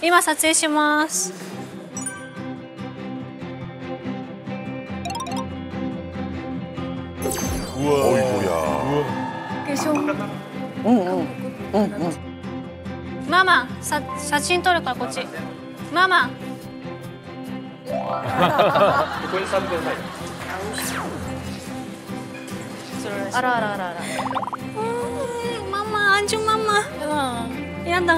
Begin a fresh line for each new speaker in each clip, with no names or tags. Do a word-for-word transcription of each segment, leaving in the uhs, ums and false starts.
今撮影します。
우와. 어이구야.
응응. 응응. 마마, 사, 사진撮るからこっち. 마마.
ここに座ってください。
あらあらあらあら。ママ、안주ママ. 야다.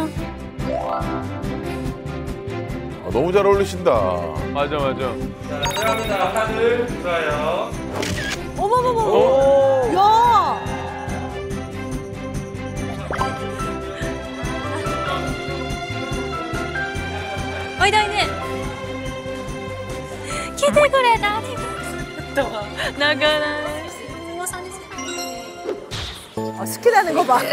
아, 너무 잘 어울리신다.
맞아 맞아.
자, 사랑합니다. 하나, 둘, 좋아요.
어머머머. 야.
おいでおいで。来てくれたありがとう。長い。
어, 스킬하는 거 봐.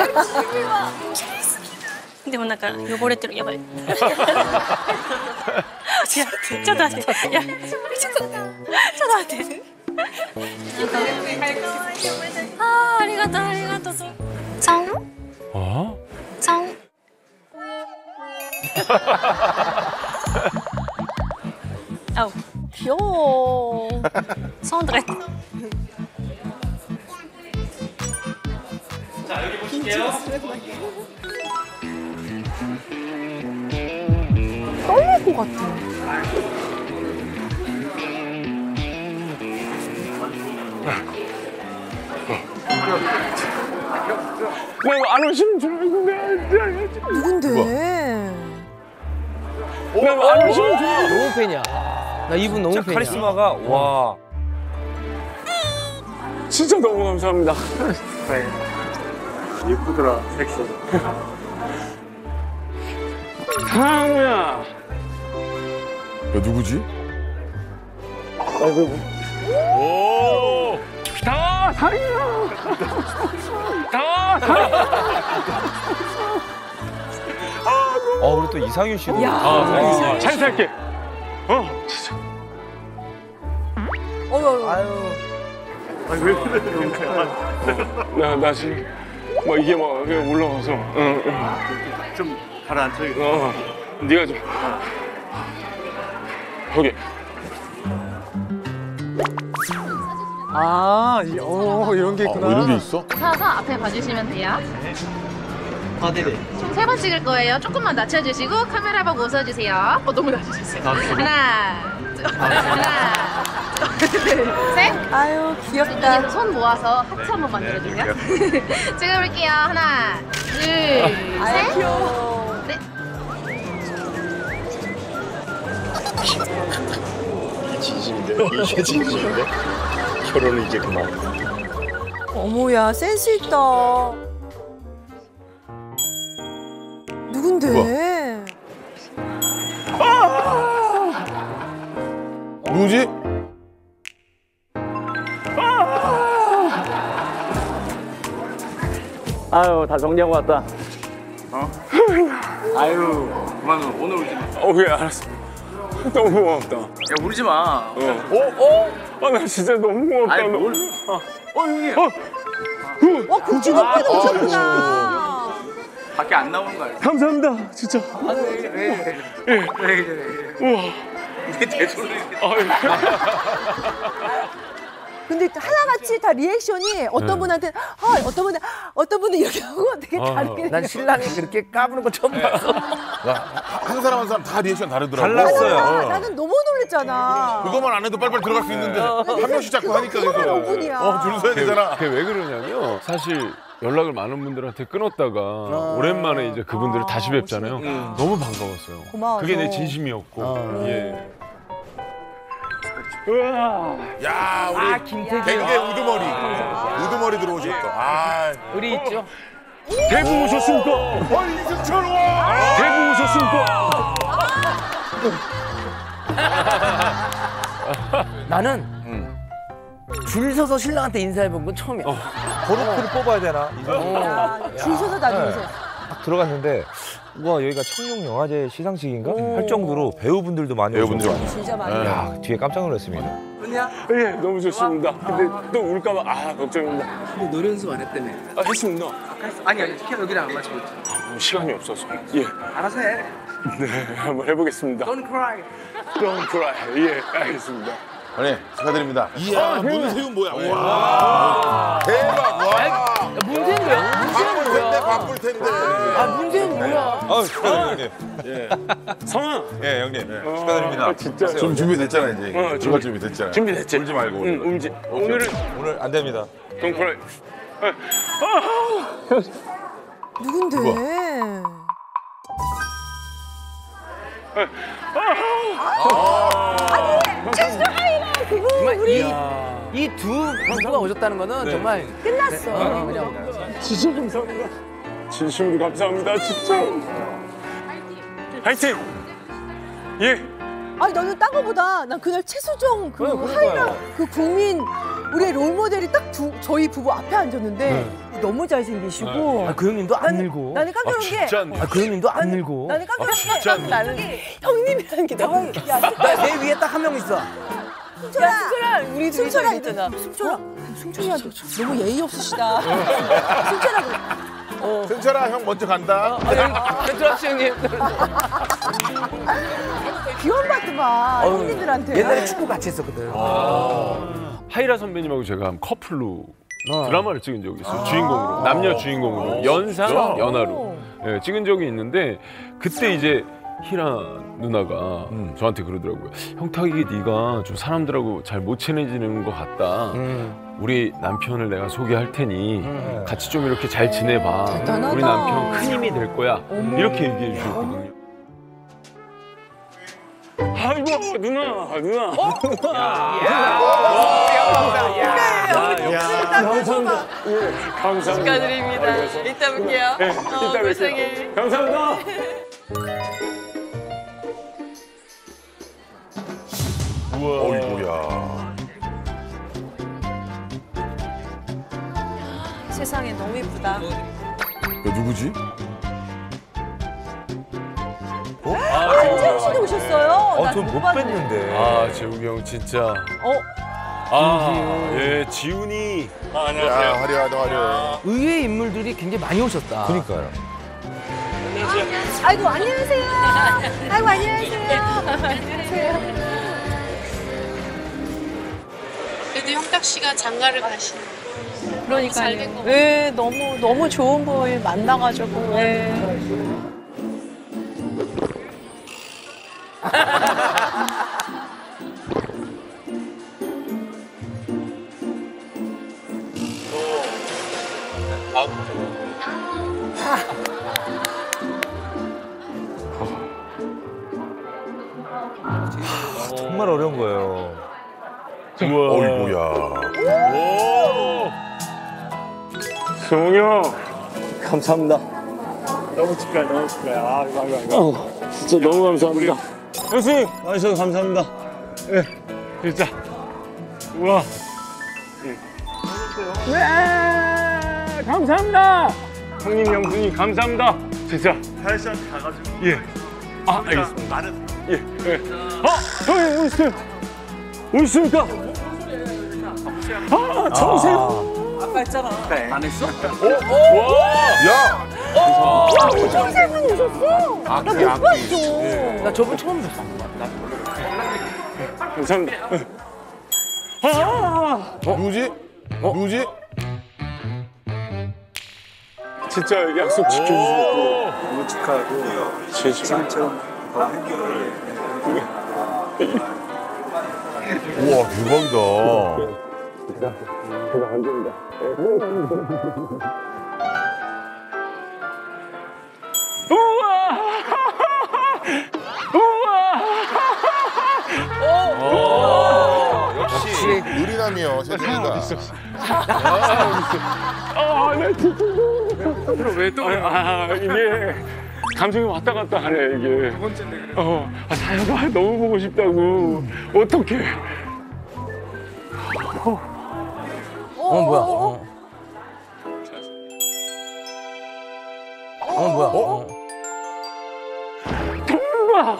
でもなんか汚れてるやばい。いやちょっと待って。いやちょっとちょっと待って。ああありがとうありがとう。さん。
あ？
さん。あう。
귀여워.
손 들어.
자, 여기 보실게요.
떨릴 것 같아.
나 안 오시면 좋은데.
누군데?
나안 오시면 좋은데.
너무 팬이야. 나 이분 너무 팬이야.
카리스마가 와. 진짜 너무 감사합니다.
예쁘더라, 섹시.
강우야.
야, 누구지?
아이고. 오. 다 사이야. 다 사이야.
어, 우리 또 이상윤 씨도.
야.
아, 잘 살게. 어, 진짜.
어휴.
아유.
아니, 왜 그래?
나, 나 지금 뭐 이게 막 그냥 올라가서. 응, 응.
좀 가라앉혀.
어, 네가 좀. 여기.
아, 오, 이런 게
아, 뭐 이런 게 있어?
서서 앞에 봐주시면 돼요.
아, 네네.
총 세 번 찍을 거예요. 조금만 낮춰주시고 카메라 보고 웃어주세요. 어, 너무 낮춰주세요. 하나, 둘, 하나, 둘, 셋.
아유, 귀엽다.
여기서 손 모아서 하트 한번 만들어주세요. 찍어볼게요. 하나, 둘,
아유,
셋.
귀여워.
네.
진심인데? 이게 진심인데? 결혼은 이제 그만.
어머야, 센스 있다. 누군데?
누구지?
아유, 다 정리하고 왔다. 어? 아유, 그만 오늘 울지 마.
어, 그래, 알았어. 너무 고맙다.
야, 울지 마.
어, 어? 아, 나 진짜 너무 고맙다.
아니,
너.
뭘?
어,
어, 형님.
어,
와, 국주 덕분에 오셨구나.
밖에 안 나오는 거 알지?
감사합니다, 진짜.
왜 이래, 왜 이래.
예.
왜 이래, 왜 이래.
우와.
왜 대졸로 이렇게.
아유.
근데 하나같이 다 리액션이 어떤 분한테 아, 어떤 분은 어떤 분은 이렇게 하고 되게 다르게.
난 신랑이 그렇게 까부는 거 처음 봤어.
야, 한 사람 한 사람 다 리액션 다르더라고.
달랐어요.
아,
어.
나는 너무 놀랬잖아.
그거만 안 해도 빨리빨리 들어갈 수 있는데 한 명씩 자꾸 하니까
그거만
그래서.
오 분이야.
어, 줄 서야 되잖아.
그게 왜 그러냐면 사실 연락을 많은 분들한테 끊었다가 오랜만에 이제 그분들을
아,
다시 뵙잖아요.
오시니까.
너무 반가웠어요.
고마워서.
그게 내 진심이었고.
어.
예. 우와.
야, 우리
아, 김태균.
개그의 우두머리. 우두머리 들어오셨어. 아,
의리 있죠?
대구 오셨습니까?
어, 이승철 와!
대구 오셨습니까?
나는 줄 서서 신랑한테 인사해본 건 처음이야. 어.
번호표를 뽑아야 되나?
야, 줄 서서 나중에 오세요.
딱 들어갔는데 우와 여기가 청룡영화제 시상식인가? 할 정도로 배우분들도 많이
배우분들
오셨고.
진짜 많이.
야 뒤에 깜짝 놀랐습니다.
예, 너무 좋습니다. 근데 또 울까봐 아 걱정입니다.
뭐 노래 연습 안 했다며.
아 했습니다.
아니, 아니, 특히 여기랑 안 맞추고 있잖아.
아, 시간이 없어서. 예.
알아서 해. 네, 한번 해보겠습니다. Don't cry. Don't cry. 예, 알겠습니다.
아니, 축하드립니다. 이야, 문세윤 뭐야? 와, 대박. 와.
문제인데요?
바꿀 텐데, 바꿀 텐데.
아, 문제는 뭐야?
아, 축하드립니다, 형님.
예. 성아.
예, 형님. 축하드립니다.
아, 진짜.
지금 준비됐잖아, 이제.
어,
들어갈 준비 됐잖아.
준비됐지.
울지 말고.
응, 울지. 오늘은
오늘 안 됩니다.
Don't cry.
누군데? 아니, 최수 하이라 그분
정말
우리
이 두 선수가 오셨다는 거는 정말
끝났어.
어, 그냥
진짜 감사합니다. 진심으로 감사합니다. 진짜. 화이팅! 예.
아니 너는 딴 거보다 난 그날 최수정 그 하이라 그 국민 우리의 롤 모델이 딱 두, 저희 부부 앞에 앉았는데 너무 잘생기시고
아, 그 형님도 안
나는,
늙고.
나는 깜짝 놀란 게
진짜
아, 그 형님도 안 늙고.
나는 깜짝 놀란
진짜
게 나는 형님이라는 게 너무 야,
내 위에 딱 한 명 있어.
승철아, 승철아, 우리 승철아 있잖아. 승철아, 승철이한테 너무 예의 없으시다. 승철아,
어. 승철아, 형 먼저 간다.
센트럴 씨 형님.
비원받더만 형님들한테.
옛날에 축구 같이 했었거든.
하이라 선배님하고 제가 한 커플로 드라마를 찍은 적이 있어요. 주인공으로. 남녀 주인공으로. 연상, 연하로. 예, 찍은 적이 있는데 그때 이제 희라 누나가
음.
저한테 그러더라고요. 형탁이 네가 좀 사람들하고 잘 못 친해지는 것 같다.
음.
우리 남편을 내가 소개할 테니
음.
같이 좀 이렇게 잘 지내봐.
대단하다.
우리 남편 큰 힘이 될 거야. 이렇게 얘기해 주셨거든요.
아이고 누나, 누나.
어?
감사합니다. 예, 감사합니다.
축하드립니다. 이따 볼게요.
예,
어,
이따
불쌍해.
뵐게요. 감사합니다.
어이구야.
세상에 너무 예쁘다.
야, 누구지?
한재욱 씨도 오셨어요.
어,
난
전 못
봤는데.
뵀는데.
아, 재욱이 형 진짜.
어,
아, 예, 지훈이.
아,
야,
안녕하세요.
화려하다, 화려해.
의외의 인물들이 굉장히 많이 오셨다.
그러니까요.
아이고 안녕하세요. 아이고 안녕하세요. 안녕하세요.
그래도 형탁 씨가 장가를 가시는.
그러니까요. 네, 너무 너무 좋은 분을 만나가지고. 네.
정말 어려운 거예요.
어이구야.
수홍이 형, 감사합니다. 너무 축하해, 너무 축하해. 아, 아이고, 아이고, 아이고. 진짜 너무 감사합니다. 형수님, 와주셔서 감사합니다. 예, 진짜. 우와. 네, 감사합니다. 형님, 형수님, 감사합니다. 진짜. 사실상 가가지고. 예. 아, 알겠습니다. 예, 예. 아, 형님, 오셨어요. 오셨습니까? 아, 정세요.
아까 했잖아. 안 했어?
야!
정세분 오셨어.
악기,
나못
악기.
봤어.
나 저분 처음 봤어.
감사합니다. 아,
누구지? 누구지?
진짜 약속 지켜주시고 너무 축하하고 진심처럼
우와, 대박이다.
제가 감사합니다.
역시 느리남이요, 세상이가.
아, 나 진짜. 왜 또? 아, 이게 감정이 왔다 갔다 하네 이게. 두 번째인데 그래. 어, 아, 사연아 너무 보고 싶다고. 어떡해.
어, 뭐야? 어, 어 뭐야? 어.
동무가.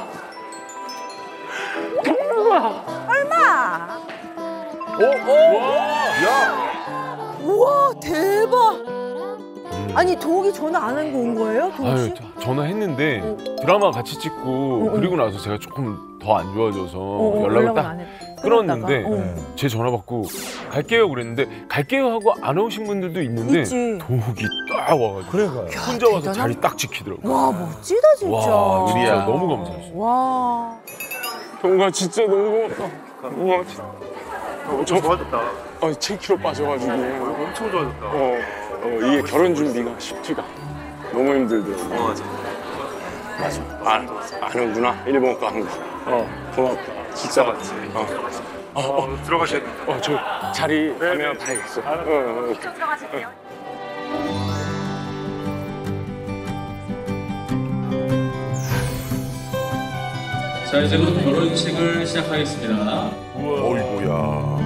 동무가.
얼마?
야!
우와 대박. 아니 동욱이 전화 안 한 거 온 거예요? 동욱 씨?
아유, 전화했는데
어.
드라마 같이 찍고
어, 어.
그리고 나서 제가 조금 더 안 좋아져서
어, 어,
연락을
연락은
딱
안 했-
끊었는데
끊었다가?
제 전화 받고 갈게요 그랬는데 갈게요 하고 안 오신 분들도 있는데
있지.
동욱이 딱 와가지고
그러니까요.
혼자 와서
대단한-
자리 딱 지키더라고요.
와 멋지다 진짜.
와,
의리야.
진짜 너무 감사했어요.
와.
동욱아 진짜 너무 고맙다. 동욱아 진짜. 엄청 좋아졌다. 어, 칠 킬로 빠져가지고. 엄청 좋아졌다. 어, 어, 이게 결혼 준비가 쉽지가. 너무 힘들더라고. 어, 맞아. 맞아. 아, 아는구나. 일본 가는 거. 어, 고맙다. 진짜 맞지. 어. 어, 어, 들어가셔야 돼. 어, 저 자리 가면 봐야겠어. 어, 어, 어.
들어가실게요.
자, 이제부터 결혼식을 시작하겠습니다.
어이구야.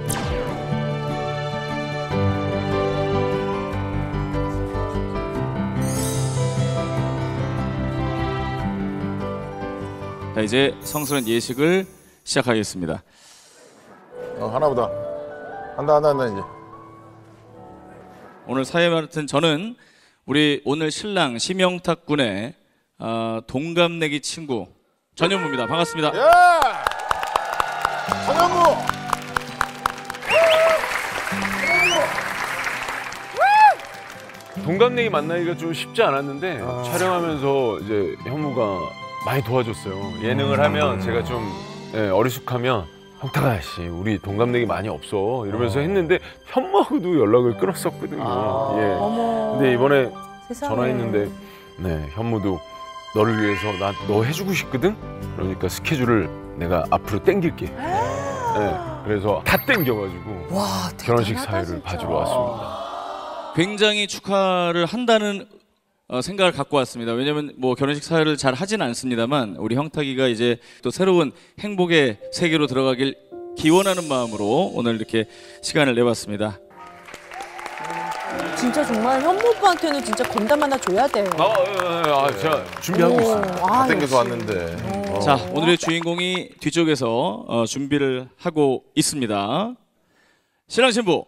자, 이제 성스러운 예식을 시작하겠습니다.
어, 하나보다. 한다, 한다, 한다, 이제.
오늘 사회 맡은 저는 우리 오늘 신랑 심영탁 군의 어, 동갑내기 친구 전현무입니다. 반갑습니다.
야! 전현무!
동갑내기 만나기가 좀 쉽지 않았는데 촬영하면서 이제 현무가 많이 도와줬어요. 예능을 하면 제가 좀 예, 어리숙하면 형탁아 씨 우리 동갑내기 많이 없어 이러면서 했는데 현무하고도 연락을 끊었었거든요. 예.
어머.
근데 이번에
세상에.
전화했는데 네 현무도 너를 위해서 나 너 해주고 싶거든. 그러니까 스케줄을 내가 앞으로 땡길게. 네, 그래서 다 땡겨가지고
와,
결혼식
대단하다,
사회를
진짜.
봐주러 왔습니다.
굉장히 축하를 한다는 어, 생각을 갖고 왔습니다. 왜냐면 뭐 결혼식 사회를 잘 하진 않습니다만 우리 형탁이가 이제 또 새로운 행복의 세계로 들어가길 기원하는 마음으로 오늘 이렇게 시간을 내봤습니다.
진짜 정말 현모 오빠한테는 진짜 건담 하나 줘야 돼.
아, 예, 예, 아 제가 준비하고
오,
있습니다.
아,
다 땡겨서
역시.
왔는데. 어.
자, 오늘의 주인공이 뒤쪽에서 어, 준비를 하고 있습니다. 신랑 신부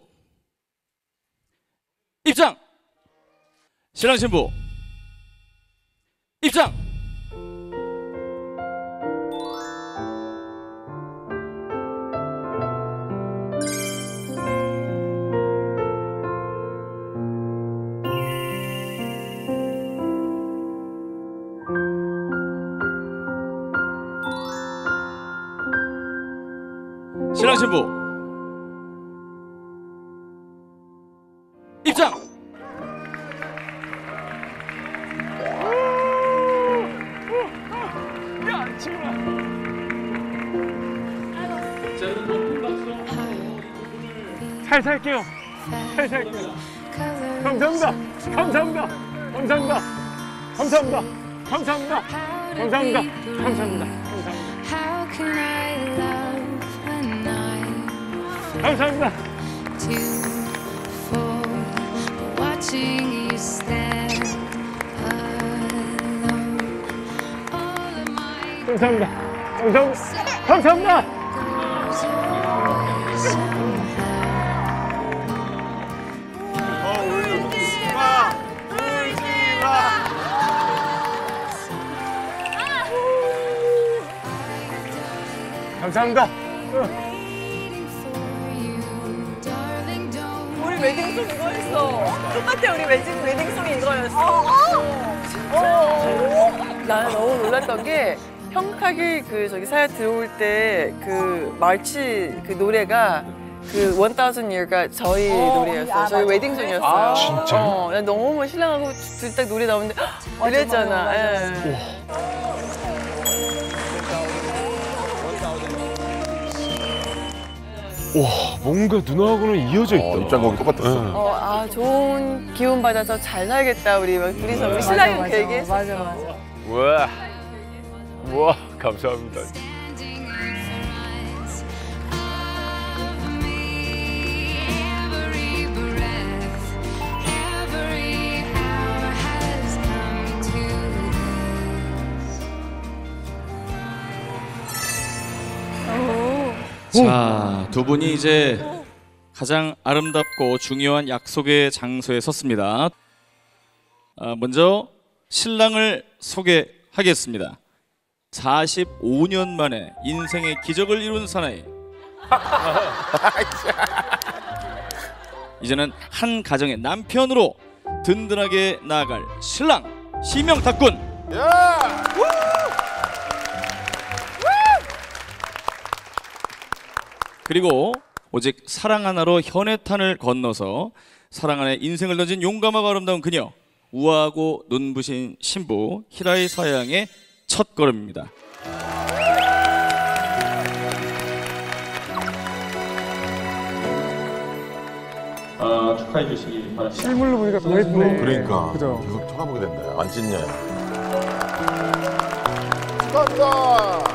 입장! 신랑 신부 입장! 신랑 신부 입장!
잘 살게요. 잘 살게요. 감사합니다. 감사합니다. 감사합니다. 감사합니다. 감사합니다. 감사합니다. 감사합니다. 감사합니다. 감사합니다. 감사합니다. 감사합니다. 감사합니다. 감사합니다.
우리 웨딩송 이거였어. 똑같아, 우리 웨딩, 웨딩송이 이거였어. 나는 너무 놀랐던 게 형탁이 그 저기 사야 들어올 때 그 마치 그 노래가 그 원 타우즌 이어가 저희 노래였어요.
아,
저희
맞아.
웨딩송이었어요.
아,
진짜요?
어, 나 너무 신랑하고 둘 딱 노래 나오는데 이랬잖아.
맞아, 맞아.
예.
와 뭔가 누나하고는 이어져 있다.
어, 입장곡이 똑같았어.
네.
어, 아 좋은 기운 받아서 잘 살겠다 우리 막 둘이서 우리
맞아,
신랑이
맞아.
그 얘기했어.
맞아, 맞아.
와, 와 감사합니다.
자, 두 분이 이제 가장 아름답고 중요한 약속의 장소에 섰습니다. 아, 먼저 신랑을 소개하겠습니다. 사십오 년 만에 인생의 기적을 이룬 사나이. 이제는 한 가정의 남편으로 든든하게 나아갈 신랑 심영탁군. 그리고 오직 사랑 하나로 현해탄을 건너서 사랑 안에 인생을 던진 용감하고 아름다운 그녀, 우아하고 눈부신 신부 히라이 사양의 첫 걸음입니다.
아, 축하해 주시기 바랍니다.
실물로 보니까 더 예쁘네.
그러니까
그죠?
계속 쳐다보게 된다. 안 찢냐. 축하합니다.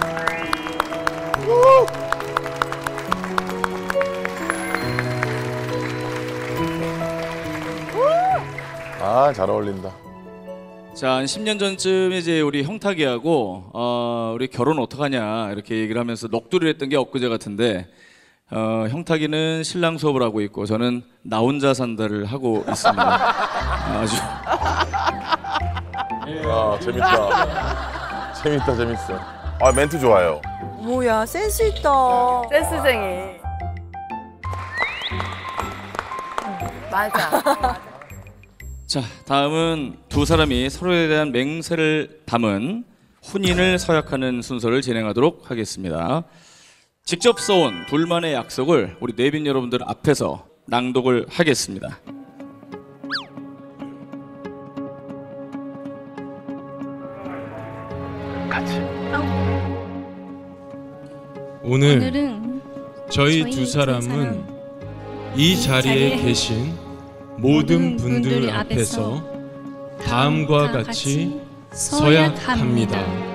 아, 잘 어울린다.
자, 한 십 년 전쯤에 이제 우리 형탁이하고 어, 우리 결혼 어떡하냐 이렇게 얘기를 하면서 넋두리를 했던 게 엊그제 같은데 어, 형탁이는 신랑 수업을 하고 있고 저는 나 혼자 산다를 하고 있습니다. 아주
아, 재밌다. 재밌다, 재밌어. 아, 멘트 좋아요.
뭐야, 센스 있다.
센스쟁이. 맞아.
자, 다음은 두 사람이 서로에 대한 맹세를 담은 혼인을 서약하는 순서를 진행하도록 하겠습니다. 직접 써온 둘만의 약속을 우리 내빈 여러분들 앞에서 낭독을 하겠습니다.
같이.
오늘
오늘은
저희
저희
두
두
사람은
사람
이
이
자리에
자리에
계신 모든
모든
분들
분들
앞에서
앞에서
다음과
다음과
같이
같이
서약합니다.
서약합니다.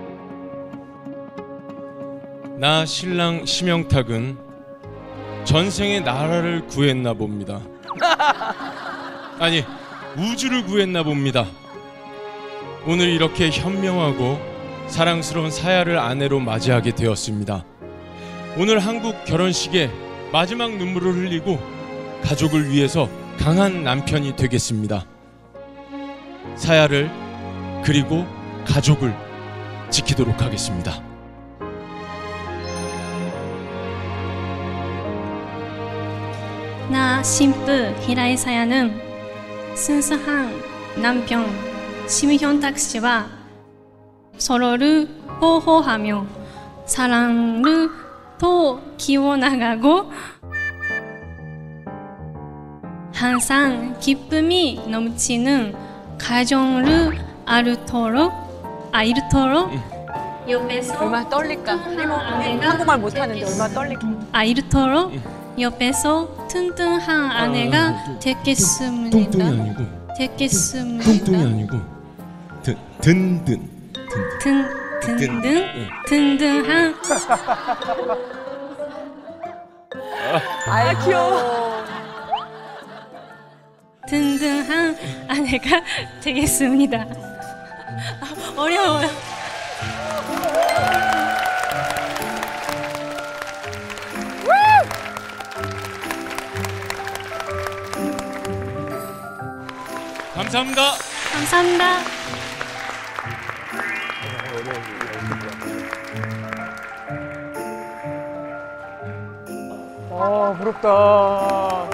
나 신랑 심영탁은 전생에 나라를 구했나 봅니다. 아니, 우주를 구했나 봅니다. 오늘 이렇게 현명하고 사랑스러운 사야를 아내로 맞이하게 되었습니다. 오늘 한국 결혼식에 마지막 눈물을 흘리고 가족을 위해서 강한 남편이 되겠습니다. 사야를 그리고 가족을 지키도록 하겠습니다.
나 신부 히라이 사야는 순수한 남편 심현탁 씨와 서로를 보호하며 사랑을 더 키워나가고 항상 기쁨이 넘치는 가정을 이루도록 아 이루도록 옆에서
얼마나 떨릴까?
아내가
한국말 못하는데 얼마나 떨릴까?
아 이루도록 옆에서 튼튼한 아내가 되겠습니다.
뚱뚱이 아니고
되겠습니다.
뚱뚱이 아니고 든, 든든
든 든든 든든한
아, 귀여워.
든든한 아내가 되겠습니다. 아, 어려워요.
감사합니다.
감사합니다.
아, 부럽다.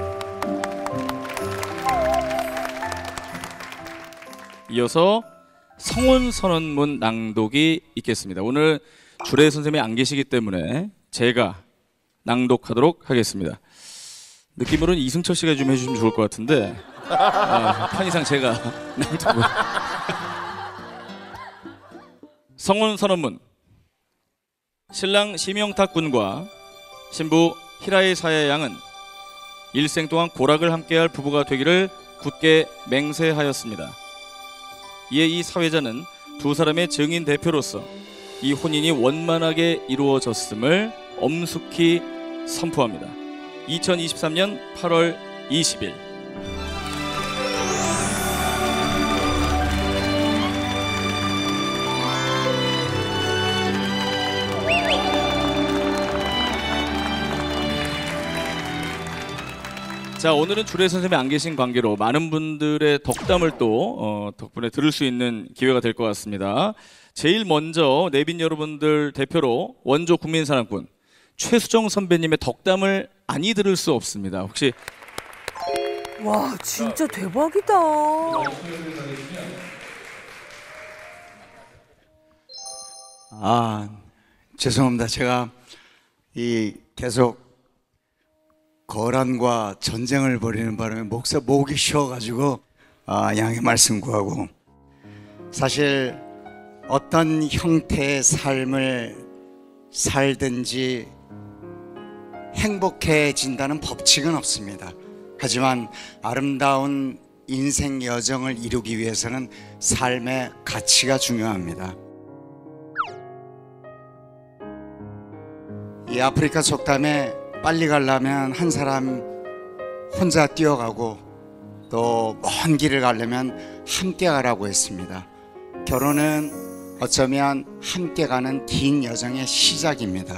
이어서 성혼 선언문 낭독이 있겠습니다. 오늘 주례 선생님이 안 계시기 때문에 제가 낭독하도록 하겠습니다. 느낌으로는 이승철 씨가 좀 해주시면 좋을 것 같은데 아, 판이상 제가 낭독을. 성혼 선언문. 신랑 심영탁 군과 신부 히라이 사야 양은 일생 동안 고락을 함께할 부부가 되기를 굳게 맹세하였습니다. 이에 이 사회자는 두 사람의 증인 대표로서 이 혼인이 원만하게 이루어졌음을 엄숙히 선포합니다. 이천이십삼 년 팔월 이십일. 자, 오늘은 주례 선생님이 안 계신 관계로 많은 분들의 덕담을 또 어, 덕분에 들을 수 있는 기회가 될 것 같습니다. 제일 먼저 내빈 여러분들 대표로 원조 국민사랑꾼 최수정 선배님의 덕담을 아니 들을 수 없습니다. 혹시
와, 진짜 대박이다.
아, 죄송합니다. 제가 이 계속 거란과 전쟁을 벌이는 바람에 목사 목이 쉬어가지고 아, 양해 말씀 구하고, 사실 어떤 형태의 삶을 살든지 행복해진다는 법칙은 없습니다. 하지만 아름다운 인생 여정을 이루기 위해서는 삶의 가치가 중요합니다. 이 아프리카 속담에 빨리 가려면 한 사람 혼자 뛰어가고 또 먼 길을 가려면 함께 가라고 했습니다. 결혼은 어쩌면 함께 가는 긴 여정의 시작입니다.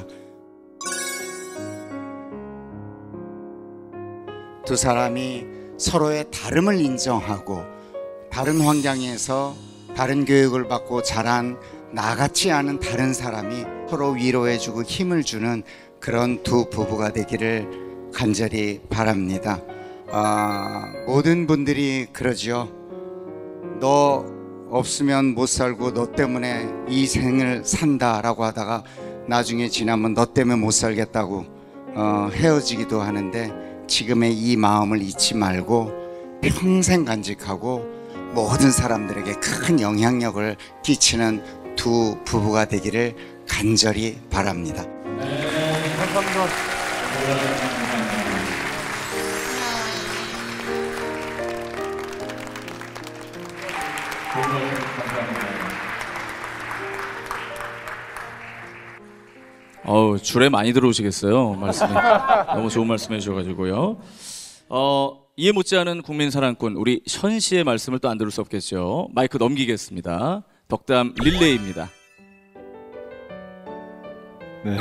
두 사람이 서로의 다름을 인정하고 다른 환경에서 다른 교육을 받고 자란 나같지 않은 다른 사람이 서로 위로해주고 힘을 주는 그런 두 부부가 되기를 간절히 바랍니다. 아, 모든 분들이 그러죠. 너 없으면 못 살고 너 때문에 이 생을 산다라고 하다가 나중에 지나면 너 때문에 못 살겠다고 어, 헤어지기도 하는데, 지금의 이 마음을 잊지 말고 평생 간직하고 모든 사람들에게 큰 영향력을 끼치는 두 부부가 되기를 간절히 바랍니다.
네, 감사합니다.
어우, 줄에 많이 들어오시겠어요. 말씀이 너무 좋은 말씀해 주셔가지고요. 어, 이해 못지않은 국민사랑꾼 우리 현 씨의 말씀을 또 안 들을 수 없겠죠. 마이크 넘기겠습니다. 덕담 릴레이입니다.
네.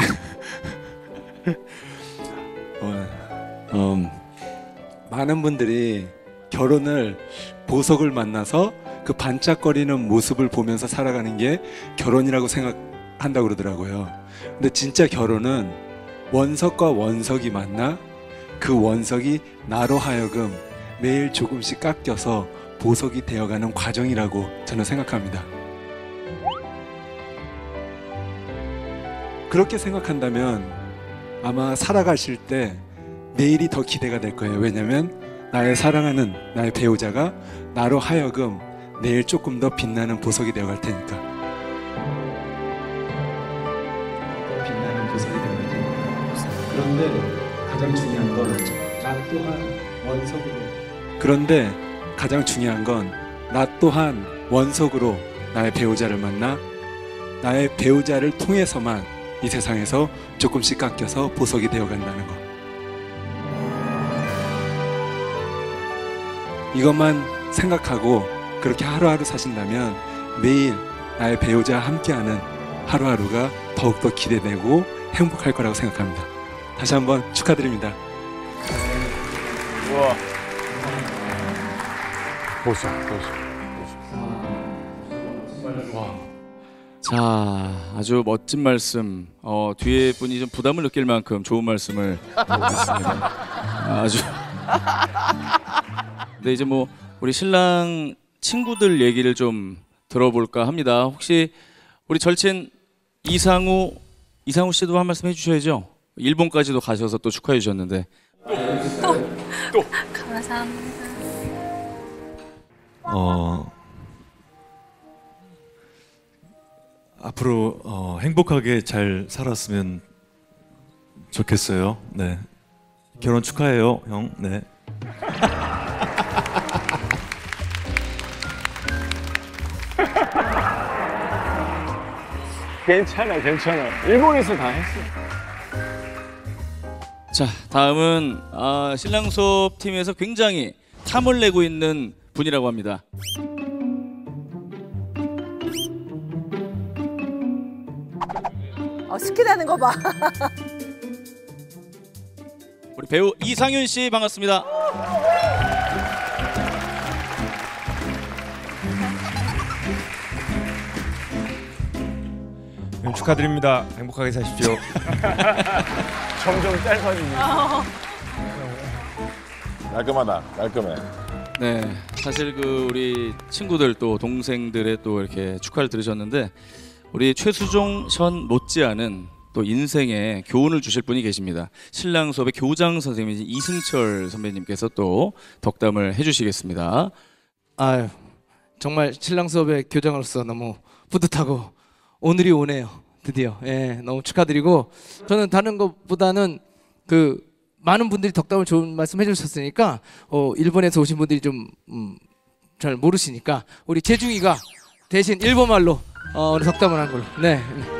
어, 음, 많은 분들이 결혼을 보석을 만나서 그 반짝거리는 모습을 보면서 살아가는 게 결혼이라고 생각한다고 그러더라고요. 근데 진짜 결혼은 원석과 원석이 만나 그 원석이 나로 하여금 매일 조금씩 깎여서 보석이 되어가는 과정이라고 저는 생각합니다. 그렇게 생각한다면 아마 살아가실 때 내일이 더 기대가 될 거예요. 왜냐면 나의 사랑하는 나의 배우자가 나로 하여금 내일 조금 더 빛나는 보석이 되어갈 테니까. 빛나는 보석이 되어갈 테니까. 그런데 가장 중요한 건 나 또한 원석으로. 그런데 가장 중요한 건 나 또한 원석으로 나의 배우자를 만나 나의 배우자를 통해서만 이 세상에서 조금씩 깎여서 보석이 되어간다는 것. 이것만 생각하고 그렇게 하루하루 사신다면 매일 나의 배우자와 함께하는 하루하루가 더욱더 기대되고 행복할 거라고 생각합니다. 다시 한번 축하드립니다.
우와. 보석, 보석.
와. 자, 아주 멋진 말씀. 어, 뒤에 분이 좀 부담을 느낄 만큼 좋은 말씀을 했습니다. 아주. 근데 이제 뭐 우리 신랑 친구들 얘기를 좀 들어볼까 합니다. 혹시 우리 절친 이상우 이상우 씨도 한 말씀 해주셔야죠. 일본까지도 가셔서 또 축하해 주셨는데.
또, 또. 감사합니다.
어, 앞으로 어, 행복하게 잘 살았으면 좋겠어요. 네. 결혼 축하해요, 형. 네.
괜찮아, 괜찮아. 일본에서 다 했어.
자, 다음은 아, 신랑 수업 팀에서 굉장히 탐을 내고 있는 분이라고 합니다.
어, 스킨하는 거 봐.
우리 배우 이상윤 씨 반갑습니다.
축하드립니다. 행복하게 사십시오.
점점 짧아지네.
깔끔하다. 깔끔해.
네, 사실 그 우리 친구들 또 동생들의 또 이렇게 축하를 들으셨는데 우리 최수종 션 못지않은 또 인생에 교훈을 주실 분이 계십니다. 신랑 수업의 교장 선생님이신 이승철 선배님께서 또 덕담을 해주시겠습니다.
아유, 정말 신랑 수업의 교장으로서 너무 뿌듯하고 오늘이 오네요. 드디어. 예, 너무 축하드리고 저는 다른 것보다는 그 많은 분들이 덕담을 좋은 말씀 해주셨으니까 어, 일본에서 오신 분들이 좀 음, 잘 모르시니까 우리 재중이가 대신 일본말로 어, 우리 덕담을 한 걸로. 네.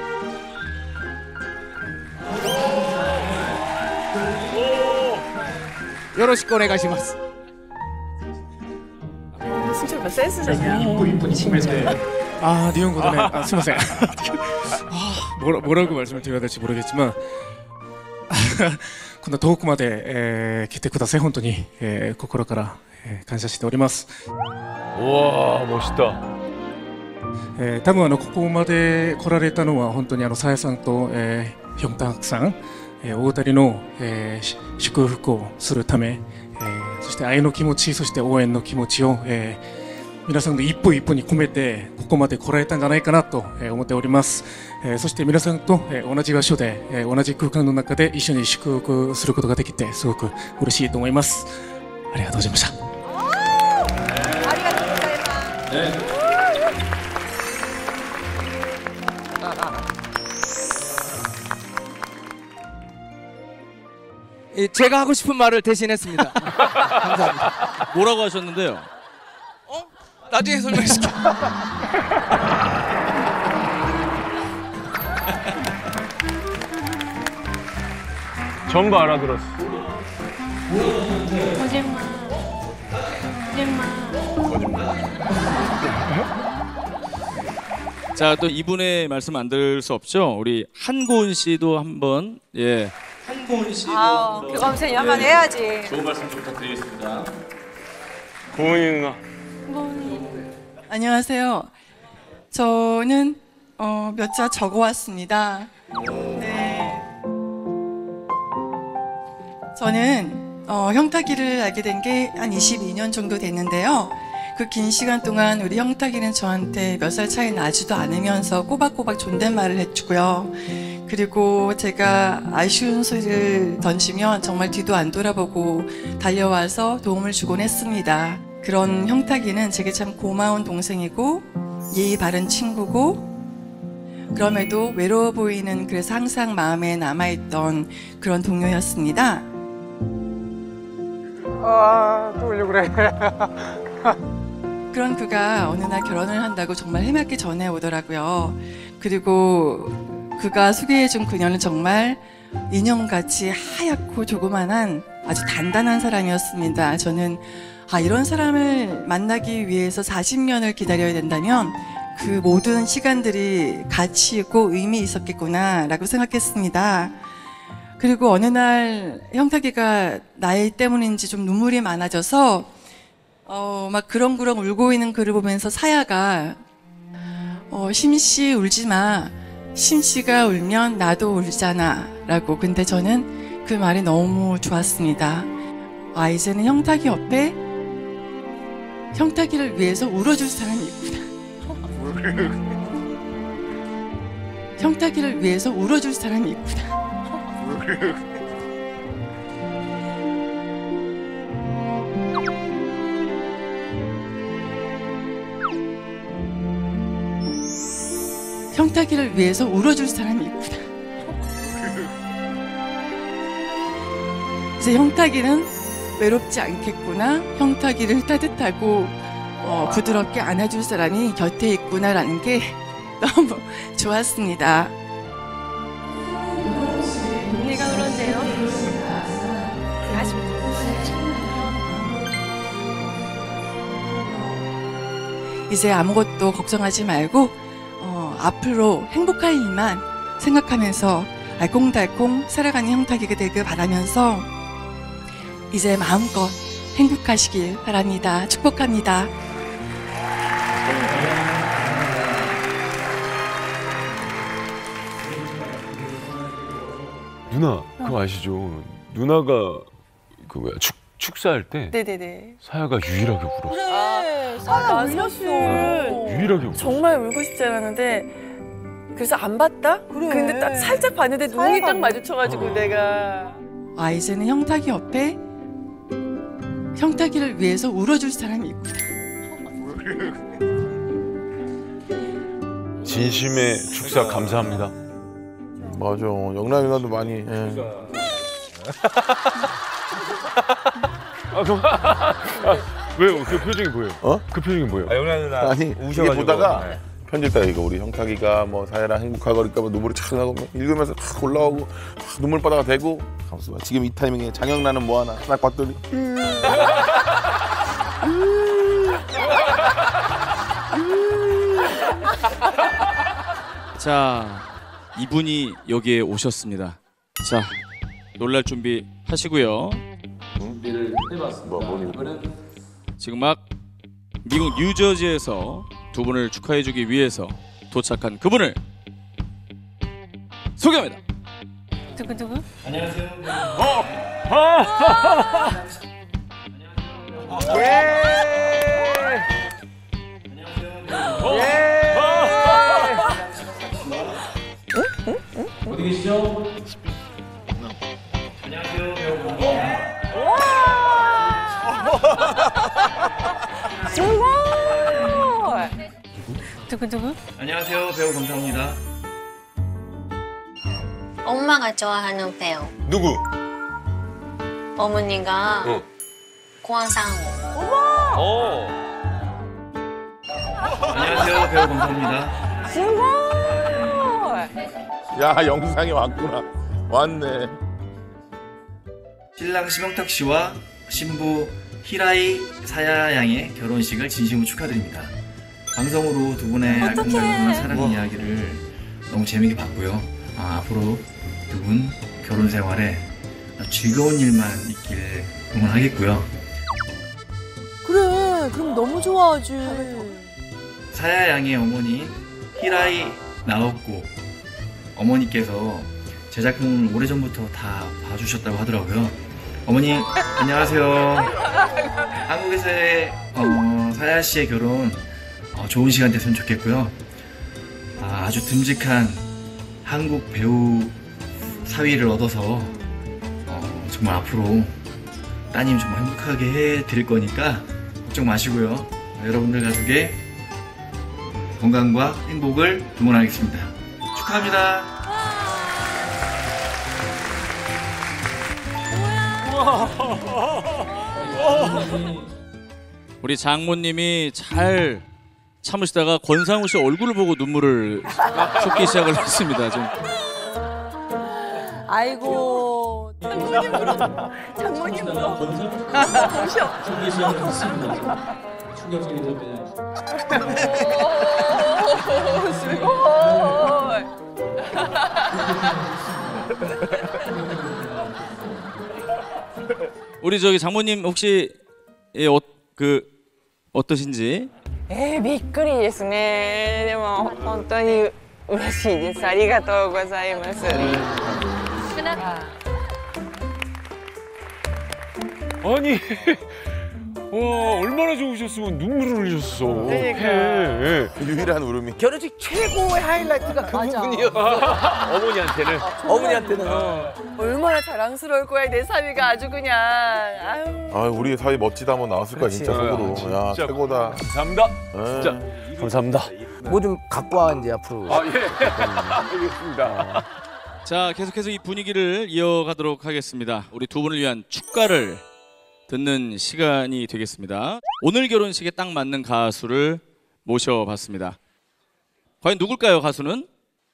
요로시ku 오네가시마스.
진짜 오빠 센스잖아.
이쁘 이쁘니 친구들. 아, 니혼고도네. 아, 스미마셍. 아, 뭐라, 뭐라고 말씀을 드려야 될지 모르겠지만 こんな遠くまで、えー、来てください本当に、えー、心から、えー、感謝しております。
우와 멋있다.
えー、多分あのここまで来られたのは本当にあのさやさんと、えー、ヒョンタクさん、えー、大谷の、えー、祝福をするため、えー、そして愛の気持ちそして応援の気持ちを、えー、皆さんの一歩一歩に込めてここまで来られたんじゃないかなと、えー、思っております。えー、そして皆さんと、えー、同じ場所で、えー、同じ空間の中で一緒に祝福することができてすごく嬉しいと思います。ありがとうございました。
네.
제가 하고 싶은 말을 대신했습니다. 감사합니다.
뭐라고 하셨는데요?
어? 나중에 설명해줄게.
전부 알아들었어.
거짓말. 거짓말.
자, 또 이분의 말씀 안 들을 수 없죠. 우리 한고은 씨도 한번 예. 한고은 씨도
아, 교감생 야만 해야지.
좋은 말씀 좀 부탁드리겠습니다.
고은이 누나.
안녕하세요. 저는 어, 몇 자 적어왔습니다. 네. 저는 어, 형탁이를 알게 된 게 한 이십이 년 정도 됐는데요. 그 긴 시간 동안 우리 형탁이는 저한테 몇 살 차이 나지도 않으면서 꼬박꼬박 존댓말을 해주고요. 그리고 제가 아쉬운 소리를 던지면 정말 뒤도 안 돌아보고 달려와서 도움을 주곤 했습니다. 그런 형탁이는 제게 참 고마운 동생이고 예의 바른 친구고 그럼에도 외로워 보이는 그래서 항상 마음에 남아있던 그런 동료였습니다.
아, 또 울려고 그래.
그런 그가 어느 날 결혼을 한다고 정말 해맑게 전해오더라고요. 그리고 그가 소개해준 그녀는 정말 인형같이 하얗고 조그만한 아주 단단한 사람이었습니다. 저는 아, 이런 사람을 만나기 위해서 사십 년을 기다려야 된다면 그 모든 시간들이 가치 있고 의미 있었겠구나 라고 생각했습니다. 그리고 어느 날 형탁이가 나이 때문인지 좀 눈물이 많아져서 어, 막 그렁그렁 울고 있는 그를 보면서 사야가 어, 심씨 울지 마. 심씨가 울면 나도 울잖아 라고. 근데 저는 그 말이 너무 좋았습니다. 아, 이제는 형탁이 어때? 형탁이를 위해서 울어줄 사람이 있구나. 형탁이를 위해서 울어줄 사람이 있구나. 형탁이를 위해서 울어줄 사람이 있구나. 이제 형탁이는 외롭지 않겠구나. 형탁이를 따뜻하고 어, 부드럽게 안아줄 사람이 곁에 있구나라는 게 너무 좋았습니다.
내가 그런데요.
이제 아무것도 걱정하지 말고 어, 앞으로 행복할 일만 생각하면서 알콩달콩 살아가는 형탁이가 되길 바라면서 이제 마음껏 행복하시길 바랍니다. 축복합니다.
누나 그거 아시죠? 누나가 그 뭐야 축 축사할 때
네네네.
사야가 유일하게 울었어.
그래. 아, 나 사실
유일하게 울었어.
정말 울고 싶지 않았는데 그래서 안 봤다?
그래.
근데 딱 살짝 봤는데 눈이 딱 마주쳐가지고
어.
내가
아 이제는 형탁이 옆에 형탁이를 위해서 울어줄 사람이 있구나.
진심의 축사 감사합니다.
맞아. 영락 누나도 많이. 예.
아, 그만. 아, 왜요? 그 표정이 뭐예요?
어?
그 표정이 뭐예요?
아, 영락 누나
아니 이게 보다가 네. 편집다 이거 우리 형탁이가 뭐 사야랑 행복하거니까 뭐 눈물이 착 나고 읽으면서 탁 올라오고 탁 눈물바다가 되고 가만있어 봐. 지금 이 타이밍에 장영란은 뭐 하나 딱 봤더니 음.
자, 이분이 여기에 오셨습니다. 자, 놀랄 준비 하시고요. 준비를 해봤습니다. 뭐, 이거는 지금 막 미국 뉴저지에서 두 분을 축하해주기 위해서 도착한 그분을 소개합니다.
누구 누구?
안녕하세요.
어! 아!
예! 예! 어디 계시죠? 안녕하세요.
누구 누구?
안녕하세요. 배우 감사합니다.
엄마가 좋아하는 배우.
누구?
어머니가
어.
고한상우.
어. 안녕하세요. 배우 감사합니다.
야 영상이 왔구나. 왔네.
신랑 심영탁 씨와 신부 히라이 사야 양의 결혼식을 진심으로 축하드립니다. 방송으로 두 분의 알콩달콩한 사랑 와. 이야기를 너무 재밌게 봤고요. 아, 앞으로 두 분 결혼 생활에 즐거운 일만 있길 응원하겠고요.
그래, 그럼 너무 좋아하지.
사야 양의 어머니 히라이 나오코 어머니께서 제 작품을 오래전부터 다 봐주셨다고 하더라고요. 어머니 안녕하세요. 한국에서의 어, 사야 씨의 결혼 어, 좋은 시간 됐으면 좋겠고요. 아, 아주 듬직한 한국 배우 사위를 얻어서 어, 정말 앞으로 따님 정말 행복하게 해드릴 거니까 걱정 마시고요. 여러분들 가족의 건강과 행복을 응원하겠습니다. 축하합니다.
우리 장모님이 잘 참으시다가 권상우 씨 얼굴을 보고 눈물을 쏟기 시작을 했습니다. 좀.
아이고. 장모님 울어. 장모님 울어. 보셔.
충격적인
오, 스고이.
우리 저기 장모님 혹시 예, 어, 그 어떠신지?
えー、びっくりですね。でも本当に嬉しいです。ありがとうございます。
아니, 와 얼마나 좋으셨으면 눈물을 흘렸어.
그러니까.
예, 예.
유일한 울음이.
결혼식 최고의 하이라이트가 그 부분이었어.
어머니한테는.
어머니한테는.
어. 얼마나 자랑스러울 거야 내 사위가 아주 그냥. 아유.
아 우리 사위 멋지다 한번 나왔을 거야 진짜 속으로. 야
진짜
최고다.
감사합니다.
네.
진짜 감사합니다.
뭐 좀 갖고 와 이제 앞으로.
아 예. 알겠습니다.
자, 계속해서 이 분위기를 이어가도록 하겠습니다. 우리 두 분을 위한 축가를 듣는 시간이 되겠습니다. 오늘 결혼식에 딱 맞는 가수를 모셔봤습니다. 과연 누굴까요, 가수는?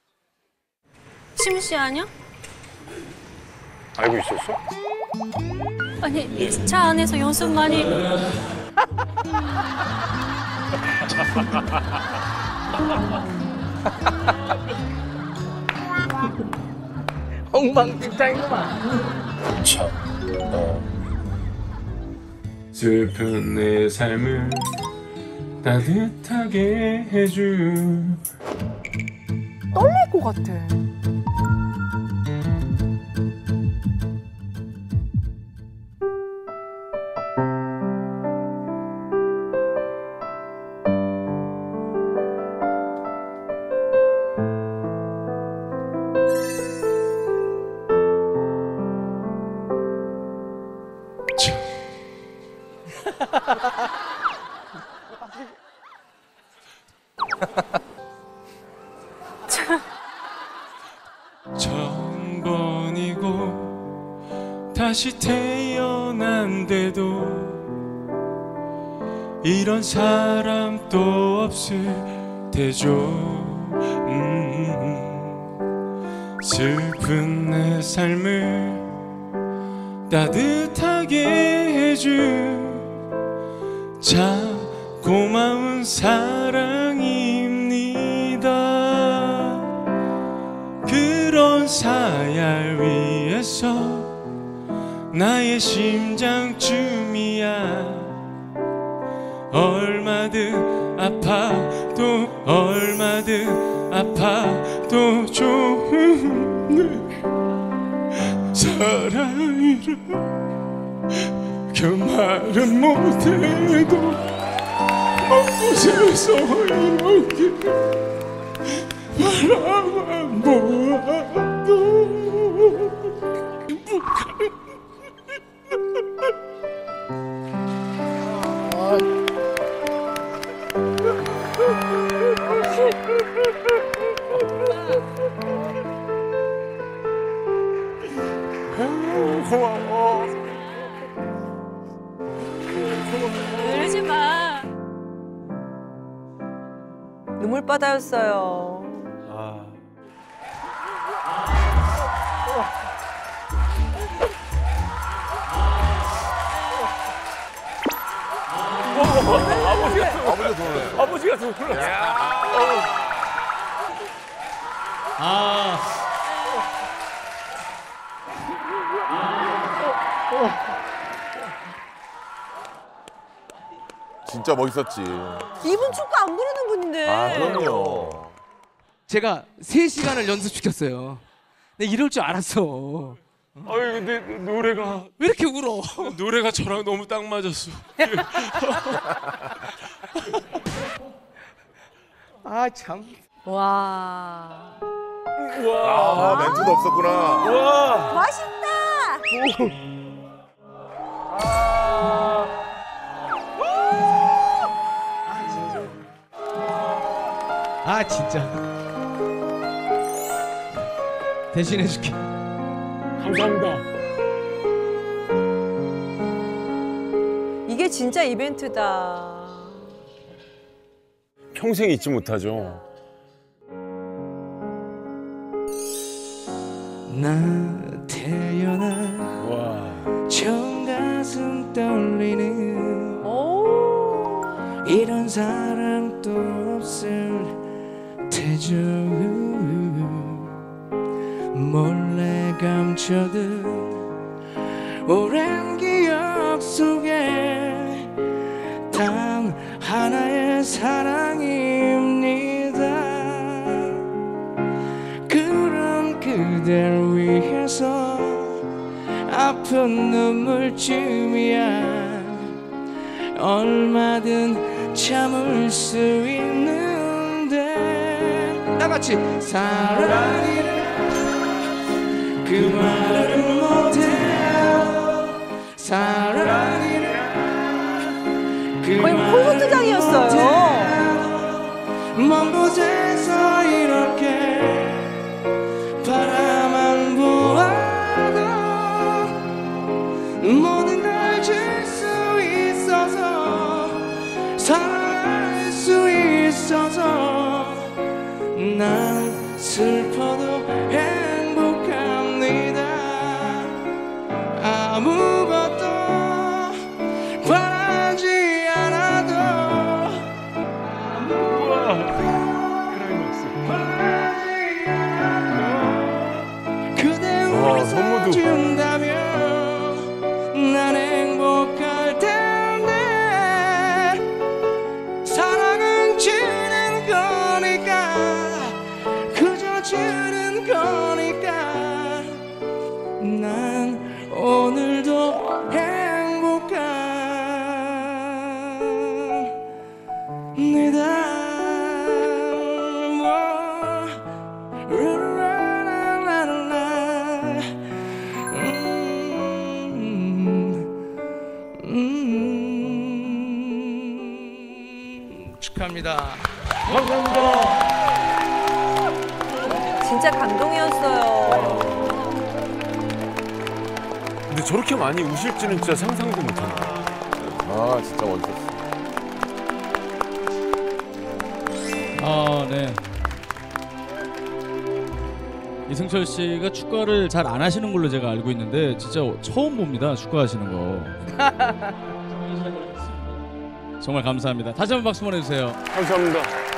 심씨 아니야?
알고 있었어?
아니 차 안에서 연습 많이.
엉망진창이구만.
참. 어. 슬픈 내 삶을 따뜻하게 해줄
떨릴 것 같아.
천번이고 다시 태어난데도 이런 사람 또 없을 테죠. 음, 슬픈 내 삶을 따뜻하게 해준 참 고마운 사랑입니다. 그런 사야 위에서 나의 심장쯤이야 얼마든 아파도 얼마든 아파도 좋은 내 사랑이라 그 말은 못해도 먼 곳에서 이렇게 바라만 보아도 행복한
고마워.
울지 마.
눈물바다였어요.
아. 아버지가 아버지가 돈 아버지가 돈
아.
진짜 멋있었지.
이분 축구 안 부르는 분인데.
아, 그럼요.
제가 세 시간을 연습시켰어요. 근데 이럴 줄 알았어.
아유 근데 노래가
왜 이렇게 울어?
노래가 저랑 너무 딱 맞았어.
아 참.
와.
아, 멘트도 없었구나.
와.
맛있다.
아 진짜. 대신해줄게.
감사합니다.
이게 진짜 이벤트다.
평생 잊지 못하죠.
나 태어나
와.
처음 가슴 떨리는 이런 사람 또 없을 테죠. 몰래 감춰둔 오랜 기억 속에 단 하나의 사랑입니다. 그런 그댈 위해서 아픈 눈물쯤이야 얼마든 참을 수 있는데 나같이 사랑이라 그 말을 못해요. 사랑이라 그
거의 콘서트장이었어요.
먼 곳에서 이렇게 바라만 보아도 모든 걸 줄 수 있어서 사랑할 수 있어서 난 슬퍼도 행복합니다. 아무것도 바라지 않아도 바라지 않아도 그대 웃어준다면 난 행복할 텐데 사랑은 주는 거니까 그저 주는 거니까 난 오늘도 행복합니다.
축하합니다.
감사합니다.
진짜 감동이었어요.
근데 저렇게 많이 우실지는 진짜 상상도 못한다.
아 진짜 멋있었어.
아, 네. 이승철 씨가 축구를 잘 안 하시는 걸로 제가 알고 있는데 진짜 처음 봅니다. 축구하시는 거. 정말 감사합니다. 다시 한번 박수 보내주세요.
감사합니다.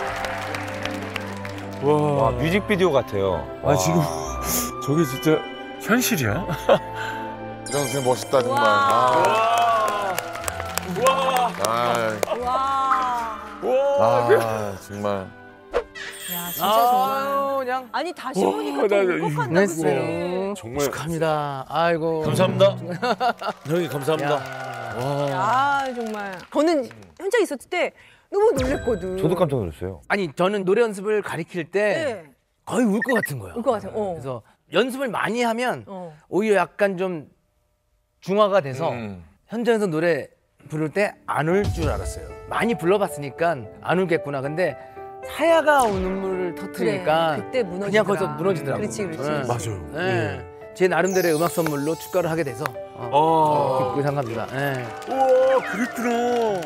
와,
와 뮤직비디오 같아요.
아
와.
지금 저게 진짜 현실이야?
이정 선생 멋있다 정말.
와. 와.
아,
와.
아 정말.
야 진짜 정말.
그냥
아니 다시
와,
보니까 더
나
행복한다.
네. 정말 축하합니다. 아이고.
감사합니다. 형님 감사합니다.
아 정말. 저는 현장 있었을 때 너무 놀랬거든.
저도 깜짝 놀랐어요.
아니 저는 노래 연습을 가리킬 때
네.
거의 울 것 같은 거예요.
울 것 같아요. 어.
그래서 연습을 많이 하면
어.
오히려 약간 좀 중화가 돼서
음.
현장에서 노래 부를 때 안 울 줄 알았어요. 많이 불러봤으니까 안 울겠구나. 근데 사야가 눈물을 터뜨리니까
그래, 그때 무너지더라.
그냥 거기서 무너지더라고.
그렇지, 그렇지.
네.
맞아요.
네. 제 나름대로의 음악 선물로 축가를 하게 돼서 어,
아.
기쁘게 생각합니다. 네.
우와, 그랬구나.